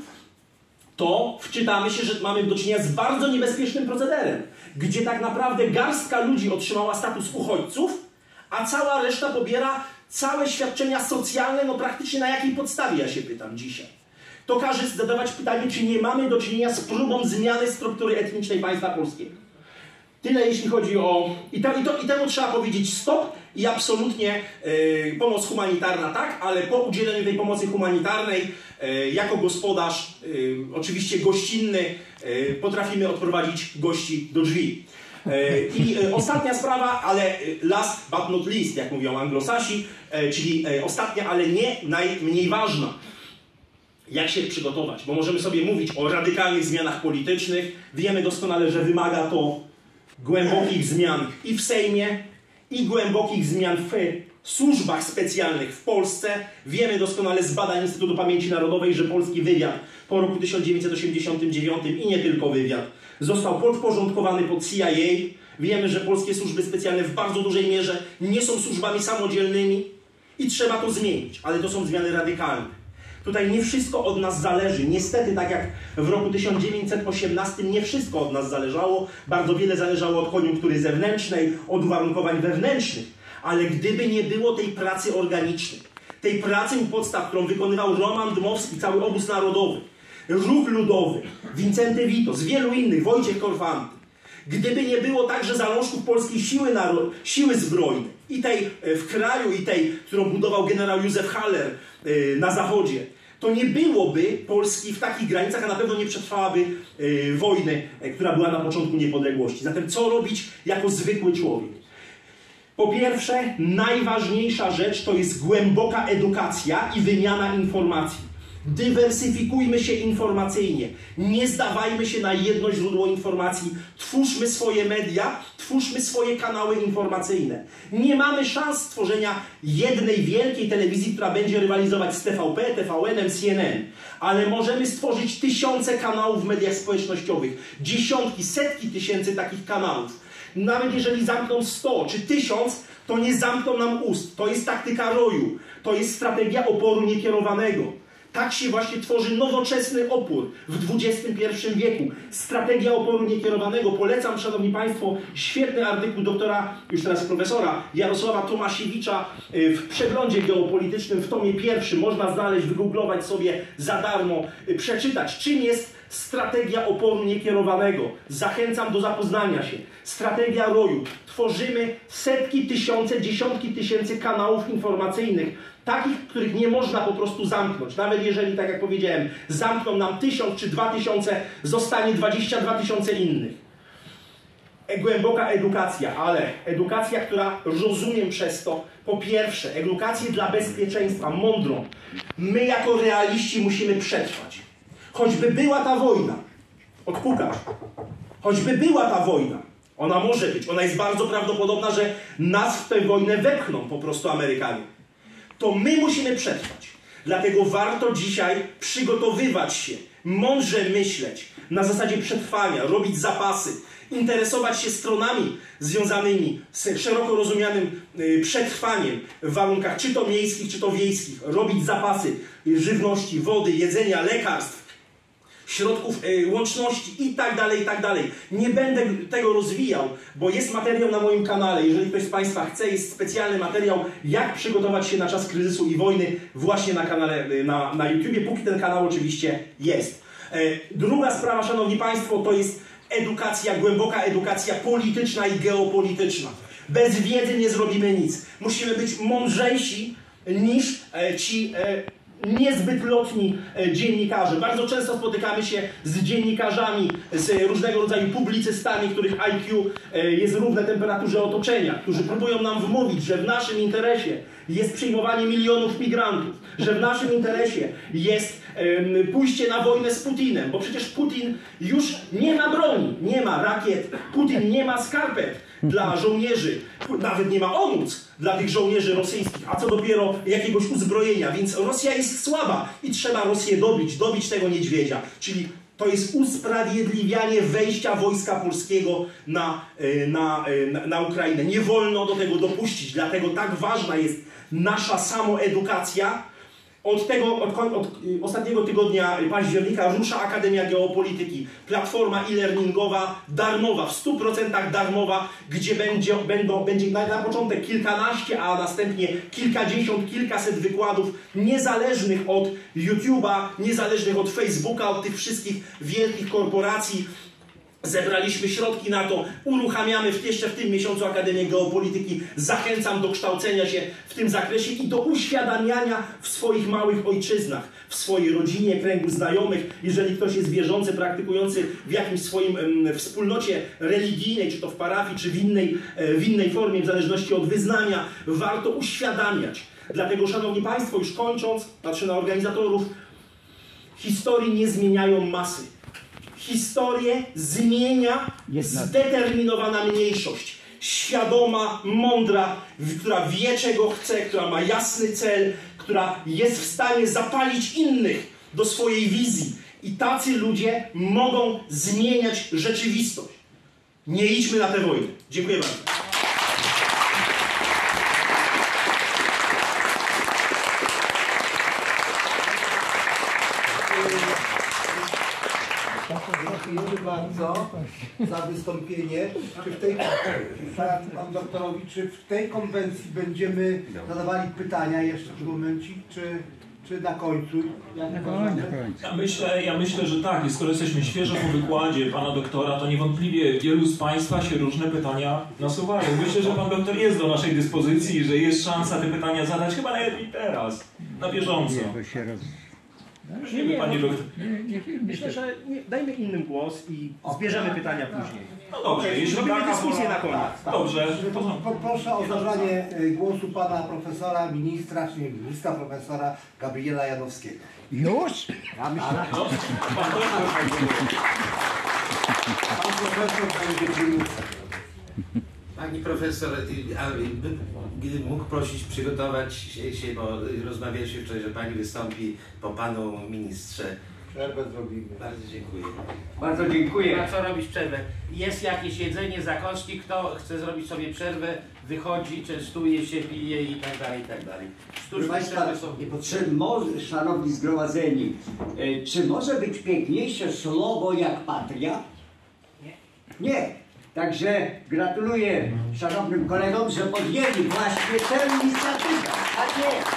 to wczytamy się, że mamy do czynienia z bardzo niebezpiecznym procederem, gdzie tak naprawdę garstka ludzi otrzymała status uchodźców, a cała reszta pobiera całe świadczenia socjalne, no praktycznie na jakiej podstawie, ja się pytam dzisiaj. To każe zadawać pytanie, czy nie mamy do czynienia z próbą zmiany struktury etnicznej państwa polskiego. Tyle jeśli chodzi o... I, to, i, to, i temu trzeba powiedzieć stop i absolutnie yy, pomoc humanitarna tak, ale po udzieleniu tej pomocy humanitarnej yy, jako gospodarz, yy, oczywiście gościnny, yy, potrafimy odprowadzić gości do drzwi. Yy, I yy, ostatnia sprawa, ale last but not least, jak mówią anglosasi, yy, czyli yy, ostatnia, ale nie najmniej ważna. Jak się przygotować? Bo możemy sobie mówić o radykalnych zmianach politycznych. Wiemy doskonale, że wymaga to głębokich zmian i w Sejmie, i głębokich zmian w służbach specjalnych w Polsce. Wiemy doskonale z badań Instytutu Pamięci Narodowej, że polski wywiad po roku tysiąc dziewięćset osiemdziesiątym dziewiątym i nie tylko wywiad został podporządkowany pod C I A. Wiemy, że polskie służby specjalne w bardzo dużej mierze nie są służbami samodzielnymi i trzeba to zmienić, ale to są zmiany radykalne. Tutaj nie wszystko od nas zależy. Niestety, tak jak w roku tysiąc dziewięćset osiemnastym nie wszystko od nas zależało. Bardzo wiele zależało od koniunktury zewnętrznej, od uwarunkowań wewnętrznych. Ale gdyby nie było tej pracy organicznej, tej pracy u podstaw, którą wykonywał Roman Dmowski, cały obóz narodowy, ruch ludowy, Wincenty Witos, wielu innych, Wojciech Korfanty, gdyby nie było także zalążków polskiej siły, siły zbrojnej, i tej w kraju, i tej, którą budował generał Józef Haller na zachodzie, to nie byłoby Polski w takich granicach, a na pewno nie przetrwałaby wojny, która była na początku niepodległości. Zatem co robić jako zwykły człowiek? Po pierwsze, najważniejsza rzecz to jest głęboka edukacja i wymiana informacji. Dywersyfikujmy się informacyjnie. Nie zdawajmy się na jedno źródło informacji. Twórzmy swoje media, twórzmy swoje kanały informacyjne. Nie mamy szans stworzenia jednej wielkiej telewizji, która będzie rywalizować z T V P, T V N, C N N. Ale możemy stworzyć tysiące kanałów w mediach społecznościowych. Dziesiątki, setki tysięcy takich kanałów. Nawet jeżeli zamkną sto czy tysiąc, to nie zamkną nam ust. To jest taktyka roju. To jest strategia oporu niekierowanego. Tak się właśnie tworzy nowoczesny opór w dwudziestym pierwszym wieku. Strategia oporu niekierowanego. Polecam, szanowni państwo, świetny artykuł doktora, już teraz profesora Jarosława Tomasiewicza w przeglądzie geopolitycznym w tomie pierwszym. Można znaleźć, wygooglować sobie za darmo, przeczytać, czym jest strategia oporu niekierowanego. Zachęcam do zapoznania się. Strategia roju. Tworzymy setki, tysiące, dziesiątki tysięcy kanałów informacyjnych, takich, których nie można po prostu zamknąć. Nawet jeżeli, tak jak powiedziałem, zamkną nam tysiąc czy dwa tysiące, zostanie dwadzieścia dwa tysiące innych. E, głęboka edukacja, ale edukacja, która rozumiem przez to, po pierwsze, edukację dla bezpieczeństwa, mądrą. My jako realiści musimy przetrwać. Choćby była ta wojna, odpukać, choćby była ta wojna, ona może być, ona jest bardzo prawdopodobna, że nas w tę wojnę wepchną po prostu Amerykanie. To my musimy przetrwać. Dlatego warto dzisiaj przygotowywać się, mądrze myśleć na zasadzie przetrwania, robić zapasy, interesować się stronami związanymi z szeroko rozumianym przetrwaniem w warunkach czy to miejskich, czy to wiejskich, robić zapasy żywności, wody, jedzenia, lekarstw, środków y, łączności i tak dalej, i tak dalej. Nie będę tego rozwijał, bo jest materiał na moim kanale. Jeżeli ktoś z państwa chce, jest specjalny materiał, jak przygotować się na czas kryzysu i wojny właśnie na kanale, na, na YouTubie, póki ten kanał oczywiście jest. Y, druga sprawa, szanowni państwo, to jest edukacja, głęboka edukacja polityczna i geopolityczna. Bez wiedzy nie zrobimy nic. Musimy być mądrzejsi niż y, ci... Y, niezbyt lotni dziennikarze. Bardzo często spotykamy się z dziennikarzami, z różnego rodzaju publicystami, których I Q jest równe temperaturze otoczenia, którzy próbują nam wmówić, że w naszym interesie jest przyjmowanie milionów migrantów, że w naszym interesie jest um, pójście na wojnę z Putinem, bo przecież Putin już nie ma broni, nie ma rakiet, Putin nie ma skarpet dla żołnierzy, nawet nie ma omóc dla tych żołnierzy rosyjskich, a co dopiero jakiegoś uzbrojenia, więc Rosja jest słaba i trzeba Rosję dobić, dobić tego niedźwiedzia, czyli to jest usprawiedliwianie wejścia wojska polskiego na, na, na, na Ukrainę. Nie wolno do tego dopuścić, dlatego tak ważna jest nasza samoedukacja. Od, tego, od, od ostatniego tygodnia października rusza Akademia Geopolityki, platforma e-learningowa, darmowa, w stu procentach darmowa, gdzie będzie, będą, będzie na, na początek kilkanaście, a następnie kilkadziesiąt, kilkaset wykładów niezależnych od YouTube'a, niezależnych od Facebooka, od tych wszystkich wielkich korporacji. Zebraliśmy środki na to, uruchamiamy w, jeszcze w tym miesiącu Akademię Geopolityki. Zachęcam do kształcenia się w tym zakresie i do uświadamiania w swoich małych ojczyznach, w swojej rodzinie, kręgu znajomych. Jeżeli ktoś jest wierzący, praktykujący w jakimś swoim em, wspólnocie religijnej, czy to w parafii, czy w innej, e, w innej formie, w zależności od wyznania, warto uświadamiać. Dlatego, szanowni państwo, już kończąc, patrzę na organizatorów, historii nie zmieniają masy. Historię zmienia zdeterminowana mniejszość. Świadoma, mądra, która wie, czego chce, która ma jasny cel, która jest w stanie zapalić innych do swojej wizji. I tacy ludzie mogą zmieniać rzeczywistość. Nie idźmy na tę wojnę. Dziękuję bardzo. bardzo za wystąpienie. Czy w tej, pan doktorowi, czy w tej konwencji będziemy zadawali pytania jeszcze w momencie, czy, czy na końcu? Jak na końcu. Ja myślę, ja myślę, że tak. I skoro jesteśmy świeżo po wykładzie pana doktora, to niewątpliwie wielu z państwa się różne pytania nasuwają. Myślę, że pan doktor jest do naszej dyspozycji, że jest szansa te pytania zadać chyba nawet i teraz, na bieżąco. Nie, nie, Panie doktor. myślę, że nie, dajmy innym głos i zbierzemy pytania później. No dobrze, jeśli Robimy taka dyskusję wola- na koniec. Dobrze. Poproszę o zabranie y, głosu pana profesora, ministra, czy nie ministra, profesora Gabriela Janowskiego. Już? Ja myślę, No, pan doktor. pan profesor będzie przyjmujący. Pani profesor, y, a, y, by- gdybym mógł prosić przygotować się, się, bo y, rozmawialiśmy wczoraj, że pani wystąpi po panu ministrze. Przerwę zrobimy. Bardzo dziękuję. Bardzo dziękuję. A co robić przerwę? Jest jakieś jedzenie, zakąski, kto chce zrobić sobie przerwę, wychodzi, częstuje się, pije i tak dalej, i tak dalej. Proszę Sztuczne Państwa, przerwy są... czy może, szanowni zgromadzeni, e, czy może być piękniejsze słowo jak patria? Nie. Nie. Także gratuluję szanownym kolegom, że podjęli właśnie tę inicjatywę. Tak jest.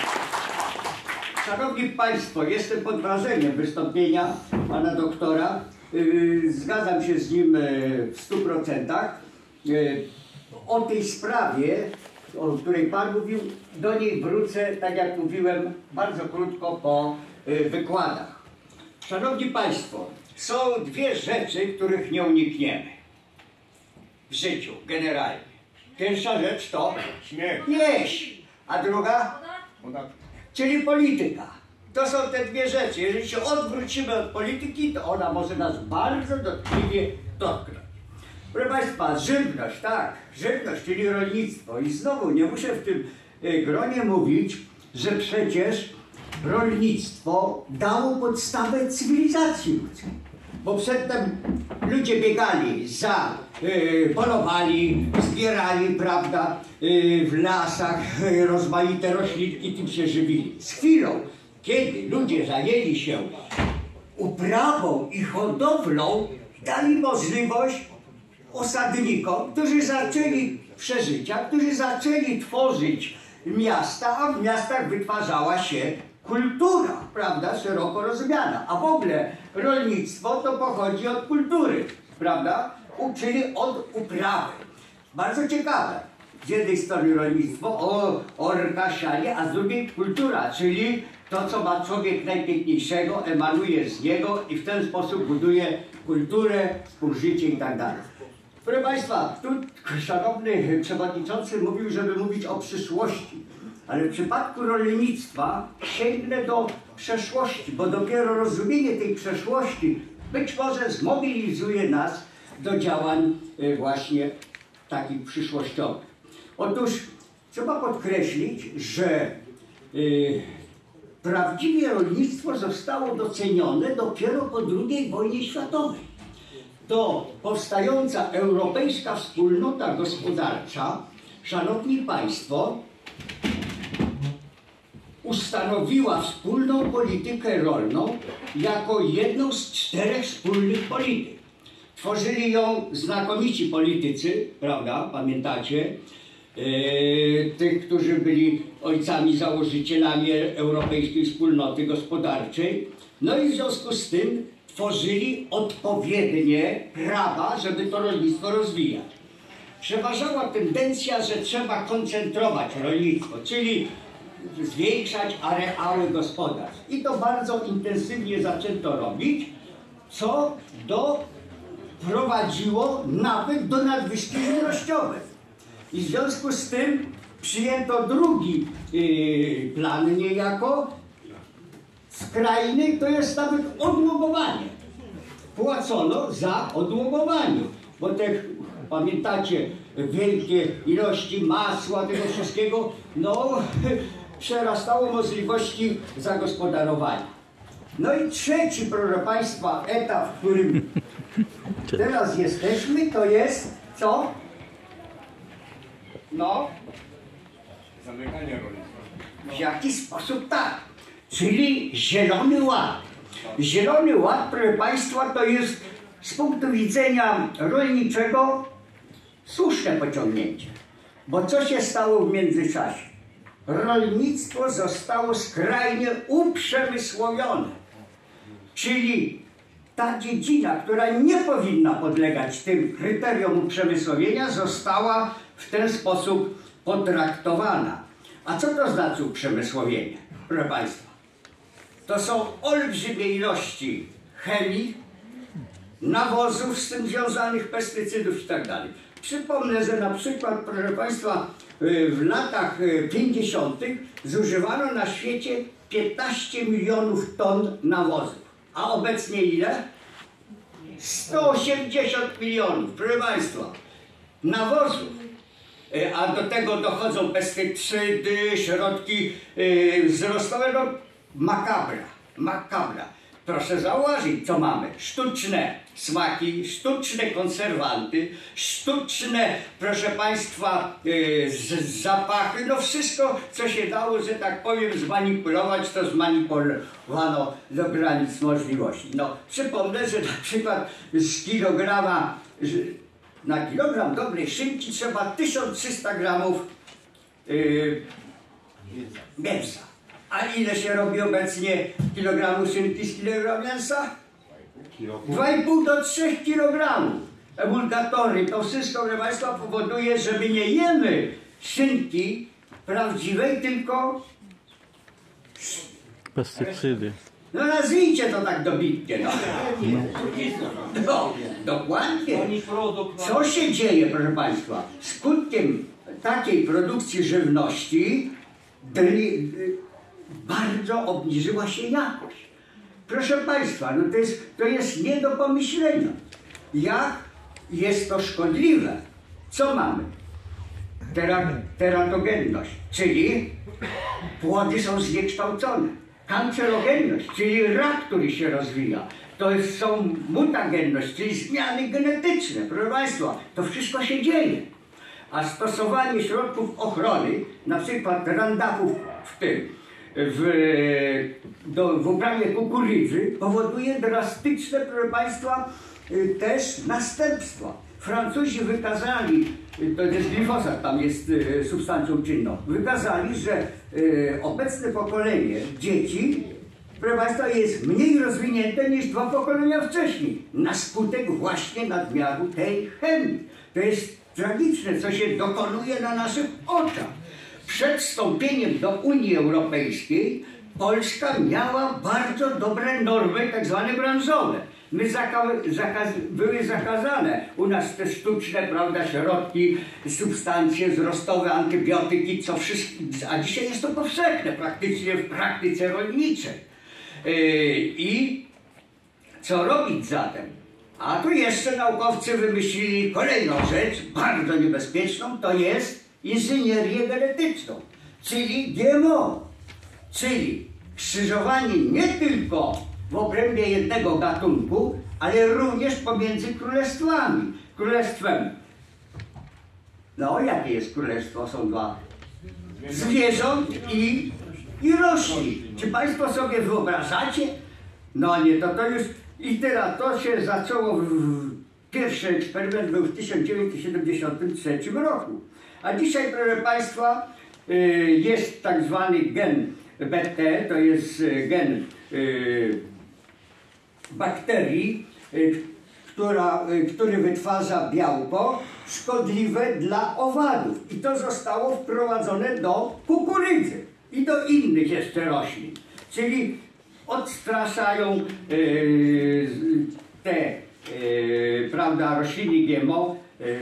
Szanowni Państwo, jestem pod wrażeniem wystąpienia pana doktora. Yy, Zgadzam się z nim yy, w stu procentach. Yy, O tej sprawie, o której pan mówił, do niej wrócę, tak jak mówiłem, bardzo krótko po yy, wykładach. Szanowni Państwo, są dwie rzeczy, których nie unikniemy w życiu generalnie. Pierwsza rzecz to śmiech, śmiech, a druga czyli polityka. To są te dwie rzeczy. Jeżeli się odwrócimy od polityki, to ona może nas bardzo dotkliwie dotknąć. Proszę Państwa, żywność, tak, żywność, czyli rolnictwo. I znowu nie muszę w tym y, gronie mówić, że przecież rolnictwo dało podstawę cywilizacji ludzkiej. Bo przedtem ludzie biegali za, y, polowali, zbierali, prawda, y, w lasach y, rozmaite roślinki, tym się żywili. Z chwilą, kiedy ludzie zajęli się uprawą i hodowlą, dali możliwość osadnikom, którzy zaczęli przeżycia, którzy zaczęli tworzyć miasta, a w miastach wytwarzała się kultura, prawda, szeroko rozumiana. A w ogóle rolnictwo to pochodzi od kultury, prawda, czyli od uprawy. Bardzo ciekawe. Z jednej strony rolnictwo, o, orka, sianie, a z drugiej kultura, czyli to, co ma człowiek najpiękniejszego, emanuje z niego i w ten sposób buduje kulturę, współżycie i tak dalej. Proszę Państwa, tu szanowny przewodniczący mówił, żeby mówić o przyszłości. Ale w przypadku rolnictwa sięgnę do przeszłości, bo dopiero rozumienie tej przeszłości być może zmobilizuje nas do działań właśnie takich przyszłościowych. Otóż trzeba podkreślić, że yy, prawdziwie rolnictwo zostało docenione dopiero po drugiej wojnie światowej. To powstająca Europejska Wspólnota Gospodarcza, szanowni Państwo, ustanowiła wspólną politykę rolną jako jedną z czterech wspólnych polityk. Tworzyli ją znakomici politycy, prawda, pamiętacie, yy, tych, którzy byli ojcami założycielami Europejskiej Wspólnoty Gospodarczej. No i w związku z tym tworzyli odpowiednie prawa, żeby to rolnictwo rozwijać. Przeważała tendencja, że trzeba koncentrować rolnictwo, czyli zwiększać areały gospodarstw. I to bardzo intensywnie zaczęto robić, co doprowadziło nawet do nadwyżki żywnościowej. I w związku z tym przyjęto drugi yy, plan niejako, skrajny, to jest nawet odłogowanie. Płacono za odłogowanie, bo te, pamiętacie, wielkie ilości masła, tego wszystkiego, no przerastało możliwości zagospodarowania. No i trzeci, proszę Państwa, etap, w którym teraz jesteśmy, to jest co? No? Zamykanie rolnictwa. W jaki sposób tak? Czyli Zielony Ład. Zielony Ład, proszę Państwa, to jest z punktu widzenia rolniczego słuszne pociągnięcie. Bo co się stało w międzyczasie? Rolnictwo zostało skrajnie uprzemysłowione. Czyli ta dziedzina, która nie powinna podlegać tym kryteriom uprzemysłowienia, została w ten sposób potraktowana. A co to znaczy uprzemysłowienie, proszę Państwa? To są olbrzymie ilości chemii, nawozów z tym związanych, pestycydów i tak dalej. Przypomnę, że na przykład, proszę Państwa, w latach pięćdziesiątych zużywano na świecie piętnaście milionów ton nawozów. A obecnie ile? sto osiemdziesiąt milionów, proszę Państwa, nawozów. A do tego dochodzą pestycydy, środki wzrostowe, no makabra, makabra. Proszę zauważyć, co mamy. Sztuczne smaki, sztuczne konserwanty, sztuczne, proszę Państwa, yy, z, zapachy. No wszystko, co się dało, że tak powiem, zmanipulować, to zmanipulowano do granic możliwości. No, przypomnę, że na przykład z kilograma, na kilogram dobrej szynki trzeba tysiąc trzysta gramów yy, mięsa. A ile się robi obecnie kilogramu szynki z kilogramu mięsa? dwa i pół do trzech kilogramów. Emulgatory, to wszystko, proszę Państwa, powoduje, że my nie jemy szynki prawdziwej, tylko pestycydy. No nazwijcie to tak dobitnie. No. No, dokładnie. Co się dzieje, proszę Państwa? Skutkiem takiej produkcji żywności bardzo obniżyła się jakość. Proszę Państwa, no to jest, to jest nie do pomyślenia. Jak jest to szkodliwe? Co mamy? Tera, teratogenność, czyli płody są zniekształcone. Kancerogenność, czyli rak, który się rozwija. To jest, są mutagenność, czyli zmiany genetyczne. Proszę Państwa, to wszystko się dzieje. A stosowanie środków ochrony, na przykład randapów w tym, w, do, w uprawie kukurydzy, powoduje drastyczne, proszę Państwa, też następstwa. Francuzi wykazali, to jest glifosat, tam jest substancją czynną, wykazali, że obecne pokolenie dzieci, proszę Państwa, jest mniej rozwinięte niż dwa pokolenia wcześniej, na skutek właśnie nadmiaru tej chemii. To jest tragiczne, co się dokonuje na naszych oczach. Przed wstąpieniem do Unii Europejskiej Polska miała bardzo dobre normy, tak zwane branżowe. My zaka zakaz były zakazane u nas te sztuczne, prawda, środki, substancje wzrostowe, antybiotyki, co wszystko, a dzisiaj jest to powszechne praktycznie w praktyce rolniczej. Yy, I co robić zatem? A tu jeszcze naukowcy wymyślili kolejną rzecz, bardzo niebezpieczną, to jest inżynierię genetyczną, czyli G M O, czyli krzyżowanie nie tylko w obrębie jednego gatunku, ale również pomiędzy królestwami. Królestwem, no jakie jest królestwo? Są dwa. Zwierząt i, i roślin. Czy Państwo sobie wyobrażacie? No nie, to to już i teraz to się zaczęło, w, pierwszy eksperyment był w tysiąc dziewięćset siedemdziesiątym trzecim roku. A dzisiaj, proszę Państwa, jest tak zwany gen B T, to jest gen bakterii, która, który wytwarza białko szkodliwe dla owadów. I to zostało wprowadzone do kukurydzy i do innych jeszcze roślin. Czyli odstraszają yy, te yy, prawda, rośliny G M O, yy,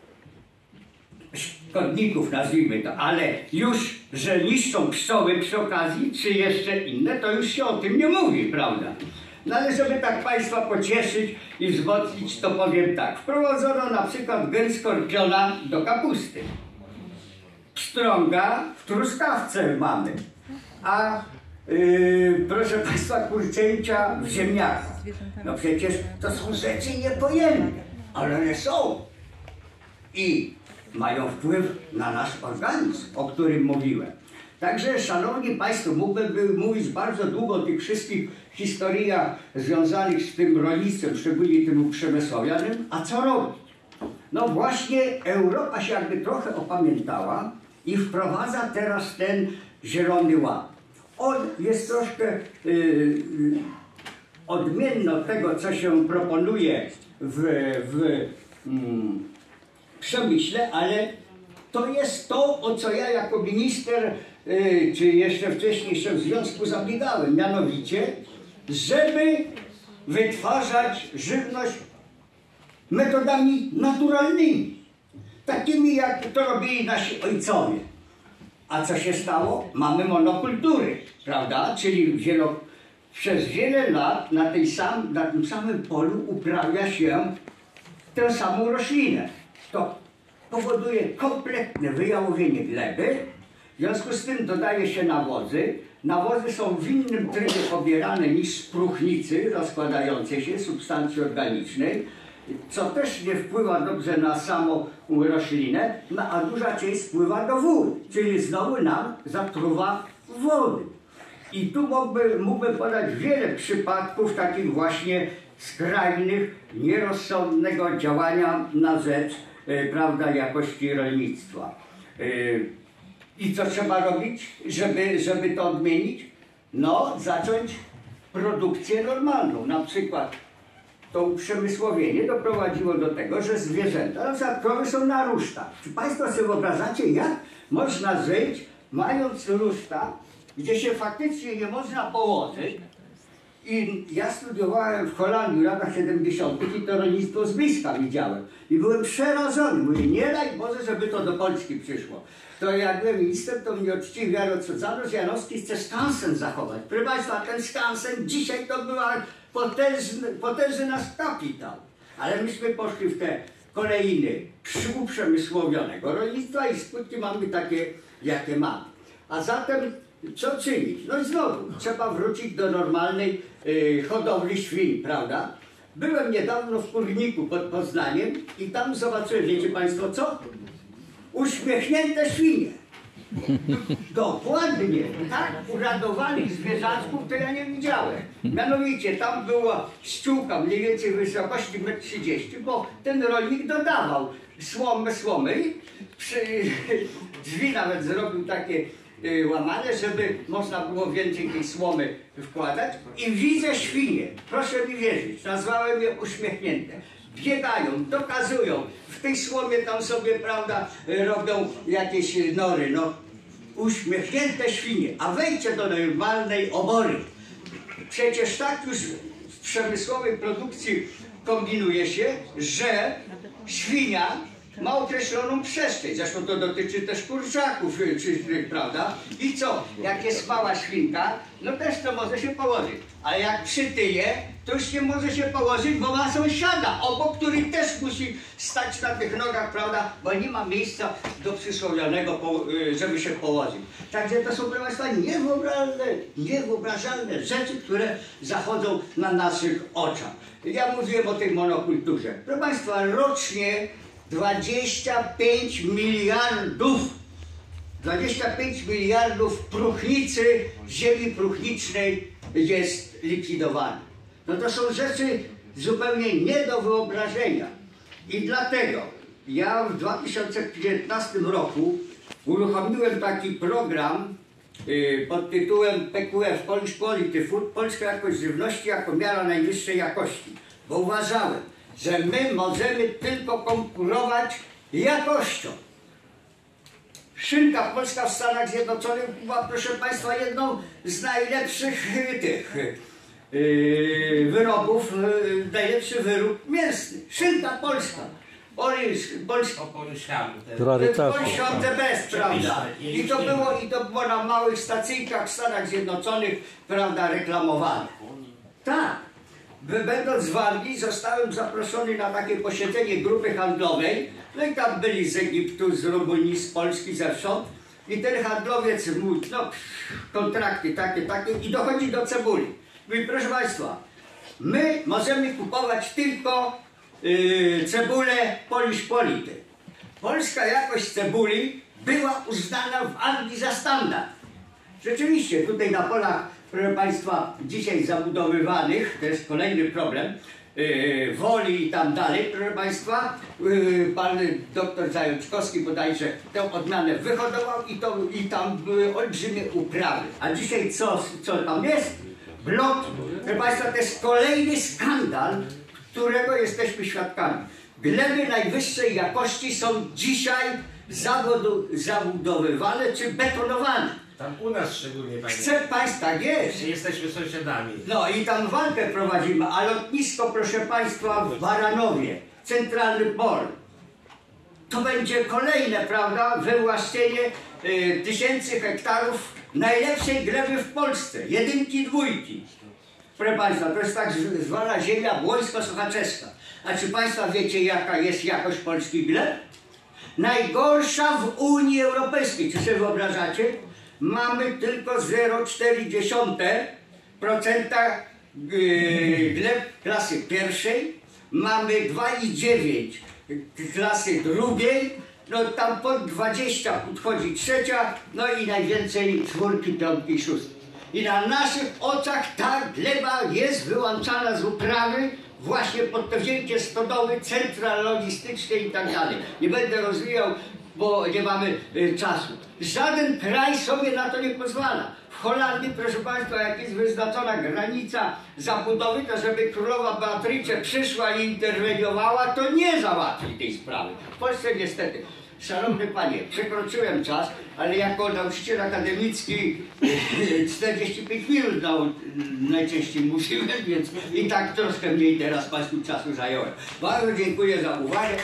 szkodników nazwijmy to, ale już, że niszczą pszczoły przy okazji, czy jeszcze inne, to już się o tym nie mówi, prawda? No ale żeby tak Państwa pocieszyć i wzmocnić, to powiem tak. Wprowadzono na przykład gen skorpiona do kapusty. Pstrąga w truskawce mamy. A yy, proszę Państwa, kurczęcia w ziemniakach. No przecież to są rzeczy niepojęte, ale one są. I mają wpływ na nasz organizm, o którym mówiłem. Także, szanowni państwo, mógłbym mówić bardzo długo o tych wszystkich historiach związanych z tym rolnictwem, szczególnie tym uprzemysłowianym, a co robić? No właśnie Europa się jakby trochę opamiętała i wprowadza teraz ten Zielony Ład. On jest troszkę yy, odmienny od tego, co się proponuje w, w mm, przemyśle, ale to jest to, o co ja jako minister, yy, czy jeszcze wcześniej jeszcze w związku zabiegałem, mianowicie, żeby wytwarzać żywność metodami naturalnymi, takimi jak to robili nasi ojcowie. A co się stało? Mamy monokultury, prawda? Czyli wielo, przez wiele lat na, tej sam, na tym samym polu uprawia się tę samą roślinę. To powoduje kompletne wyjałowienie gleby, w związku z tym dodaje się nawozy. Nawozy są w innym trybie pobierane niż z próchnicy rozkładającej się substancji organicznej, co też nie wpływa dobrze na samą roślinę, no a duża część wpływa do wód, czyli znowu nam zatruwa wody. I tu mógłbym, mógłbym podać wiele przypadków takich właśnie skrajnych, nierozsądnego działania na rzecz e, prawda, jakości rolnictwa. E, I co trzeba robić, żeby, żeby to odmienić? No, zacząć produkcję normalną. Na przykład to uprzemysłowienie doprowadziło do tego, że zwierzęta, na przykład krowy są na rusztach. Czy państwo sobie wyobrażacie, jak można żyć, mając ruszta, gdzie się faktycznie nie można położyć? I ja studiowałem w Holandii w latach siedemdziesiątych i to rolnictwo z bliska widziałem. I byłem przerażony. Mówię, nie daj Boże, żeby to do Polski przyszło. To jak byłem minister, to mnie uczciwie wiarę odsądzano, że Janowski chce skansen zachować. Proszę państwa, ten skansen dzisiaj to była potężny, potężny nasz kapitał. Ale myśmy poszli w te kolejny uprzemysłowionego rolnictwa i skutki mamy takie, jakie mamy. A zatem co czynić? No i znowu, trzeba wrócić do normalnej y, hodowli świń, prawda? Byłem niedawno w Kurniku pod Poznaniem i tam zobaczyłem, wiecie państwo co? Uśmiechnięte świnie. Dokładnie, tak uradowanych zwierzaczków to ja nie widziałem. Mianowicie tam była ściółka mniej więcej wysokości metr trzydzieści, bo ten rolnik dodawał słomę, słomy i przy, drzwi nawet zrobił takie y, łamane, żeby można było więcej tej słomy wkładać. I widzę świnie, proszę mi wierzyć, nazwałem je uśmiechnięte. Biegają, dokazują, w tej słomie tam sobie, prawda, robią jakieś nory, no. Uśmiechnięte świnie, a wejdźcie do normalnej obory. Przecież tak już w przemysłowej produkcji kombinuje się, że świnia ma określoną przestrzeń. Zresztą to dotyczy też kurczaków, czy, prawda? I co? Jak jest mała świnka, no też to może się położyć. Ale jak przytyje, to już nie może się położyć, bo ma sąsiada obok, który też musi stać na tych nogach, prawda? Bo nie ma miejsca do przysłowionego, żeby się położyć. Także to są, proszę państwa, niewyobrażalne, niewyobrażalne rzeczy, które zachodzą na naszych oczach. Ja mówiłem o tej monokulturze. Proszę państwa, rocznie dwadzieścia pięć miliardów, dwadzieścia pięć miliardów próchnicy, ziemi próchnicznej jest likwidowane. No to są rzeczy zupełnie nie do wyobrażenia. I dlatego ja w dwa tysiące piętnastym roku uruchomiłem taki program yy, pod tytułem P Q F, Polish Quality Food, Polska Jakość Żywności jako miara najwyższej jakości. Bo uważałem, że my możemy tylko konkurować jakością. Szynka polska w Stanach Zjednoczonych była, proszę państwa, jedną z najlepszych tych yy, wyrobów, yy, najlepszy wyrób mięsny. Szynka polska. Polish, polska. Polish on the best, prawda? I to było, i to było na małych stacyjkach w Stanach Zjednoczonych, prawda, reklamowane. Tak. Będąc w Anglii, zostałem zaproszony na takie posiedzenie grupy handlowej. No i tam byli z Egiptu, z Rumunii, z Polski, zewsząd. I ten handlowiec mówi, no kontrakty takie, takie i dochodzi do cebuli. Mówi, proszę państwa, my możemy kupować tylko yy, cebulę Polish Quality. Polska jakość cebuli była uznana w Anglii za standard. Rzeczywiście, tutaj na polach, proszę Państwa, dzisiaj zabudowywanych, to jest kolejny problem, yy, Woli i tam dalej, proszę Państwa, yy, pan doktor Zajączkowski bodajże tę odmianę wyhodował i, to, i tam były olbrzymie uprawy. A dzisiaj co, co tam jest? Blok, proszę Państwa, to jest kolejny skandal, którego jesteśmy świadkami. Gleby najwyższej jakości są dzisiaj zabudowywane czy betonowane. Tam u nas szczególnie, panie. Chcę Państwa, tak jest. Jesteśmy sąsiadami. No i tam walkę prowadzimy, a lotnisko, proszę Państwa, w Baranowie, Centralny Port. To będzie kolejne, prawda, wywłaszczenie y, tysięcy hektarów najlepszej gleby w Polsce. Jedynki, dwójki. Proszę Państwa, to jest tak zwana ziemia błońsko-sochaczewska. A czy Państwa wiecie, jaka jest jakość polskich gleb? Najgorsza w Unii Europejskiej. Czy sobie wyobrażacie? Mamy tylko zero przecinek cztery procent yy, gleb klasy pierwszej, mamy dwa przecinek dziewięć klasy drugiej, no tam pod dwadzieścia podchodzi trzecia, no i najwięcej czwórki, piątki, szóstki. I na naszych oczach ta gleba jest wyłączana z uprawy właśnie pod te wielkie stodoły, centra logistyczne i tak dalej. Nie będę rozwijał, bo nie mamy y, czasu. Żaden kraj sobie na to nie pozwala. W Holandii, proszę Państwa, jak jest wyznaczona granica zabudowy, to żeby królowa Beatrice przyszła i interweniowała, to nie załatwi tej sprawy. W Polsce niestety. Szanowny Panie, przekroczyłem czas, ale jako nauczyciel akademicki czterdzieści pięć minut nau najczęściej mówiłem, więc i tak troszkę mniej teraz Państwu czasu zająłem. Bardzo dziękuję za uwagę.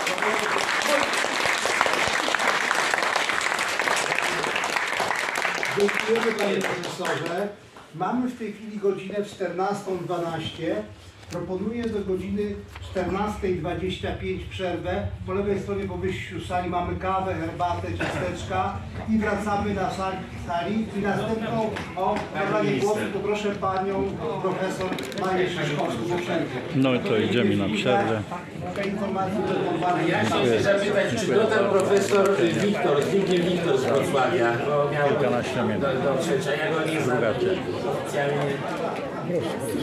Dziękujemy Panie Profesorze. Mamy w tej chwili godzinę czternastą dwanaście. Proponuję do godziny czternastej dwadzieścia pięć przerwę. Po lewej stronie po wyjściu z sali mamy kawę, herbatę, ciasteczka i wracamy na sali, sali. I następną o zabranie głosu poproszę Panią Profesor Marię Szyszkowską o przerwę. No to idziemy na przerwę. Taka informacja, że pan Ja chciałem się zapytać, czy dotarł profesor Wiktor, Zbigniew Wiktor z Wrocławia, bo miał Kilkanaście minut. do, do, do, ja go nie znam oficjalnie.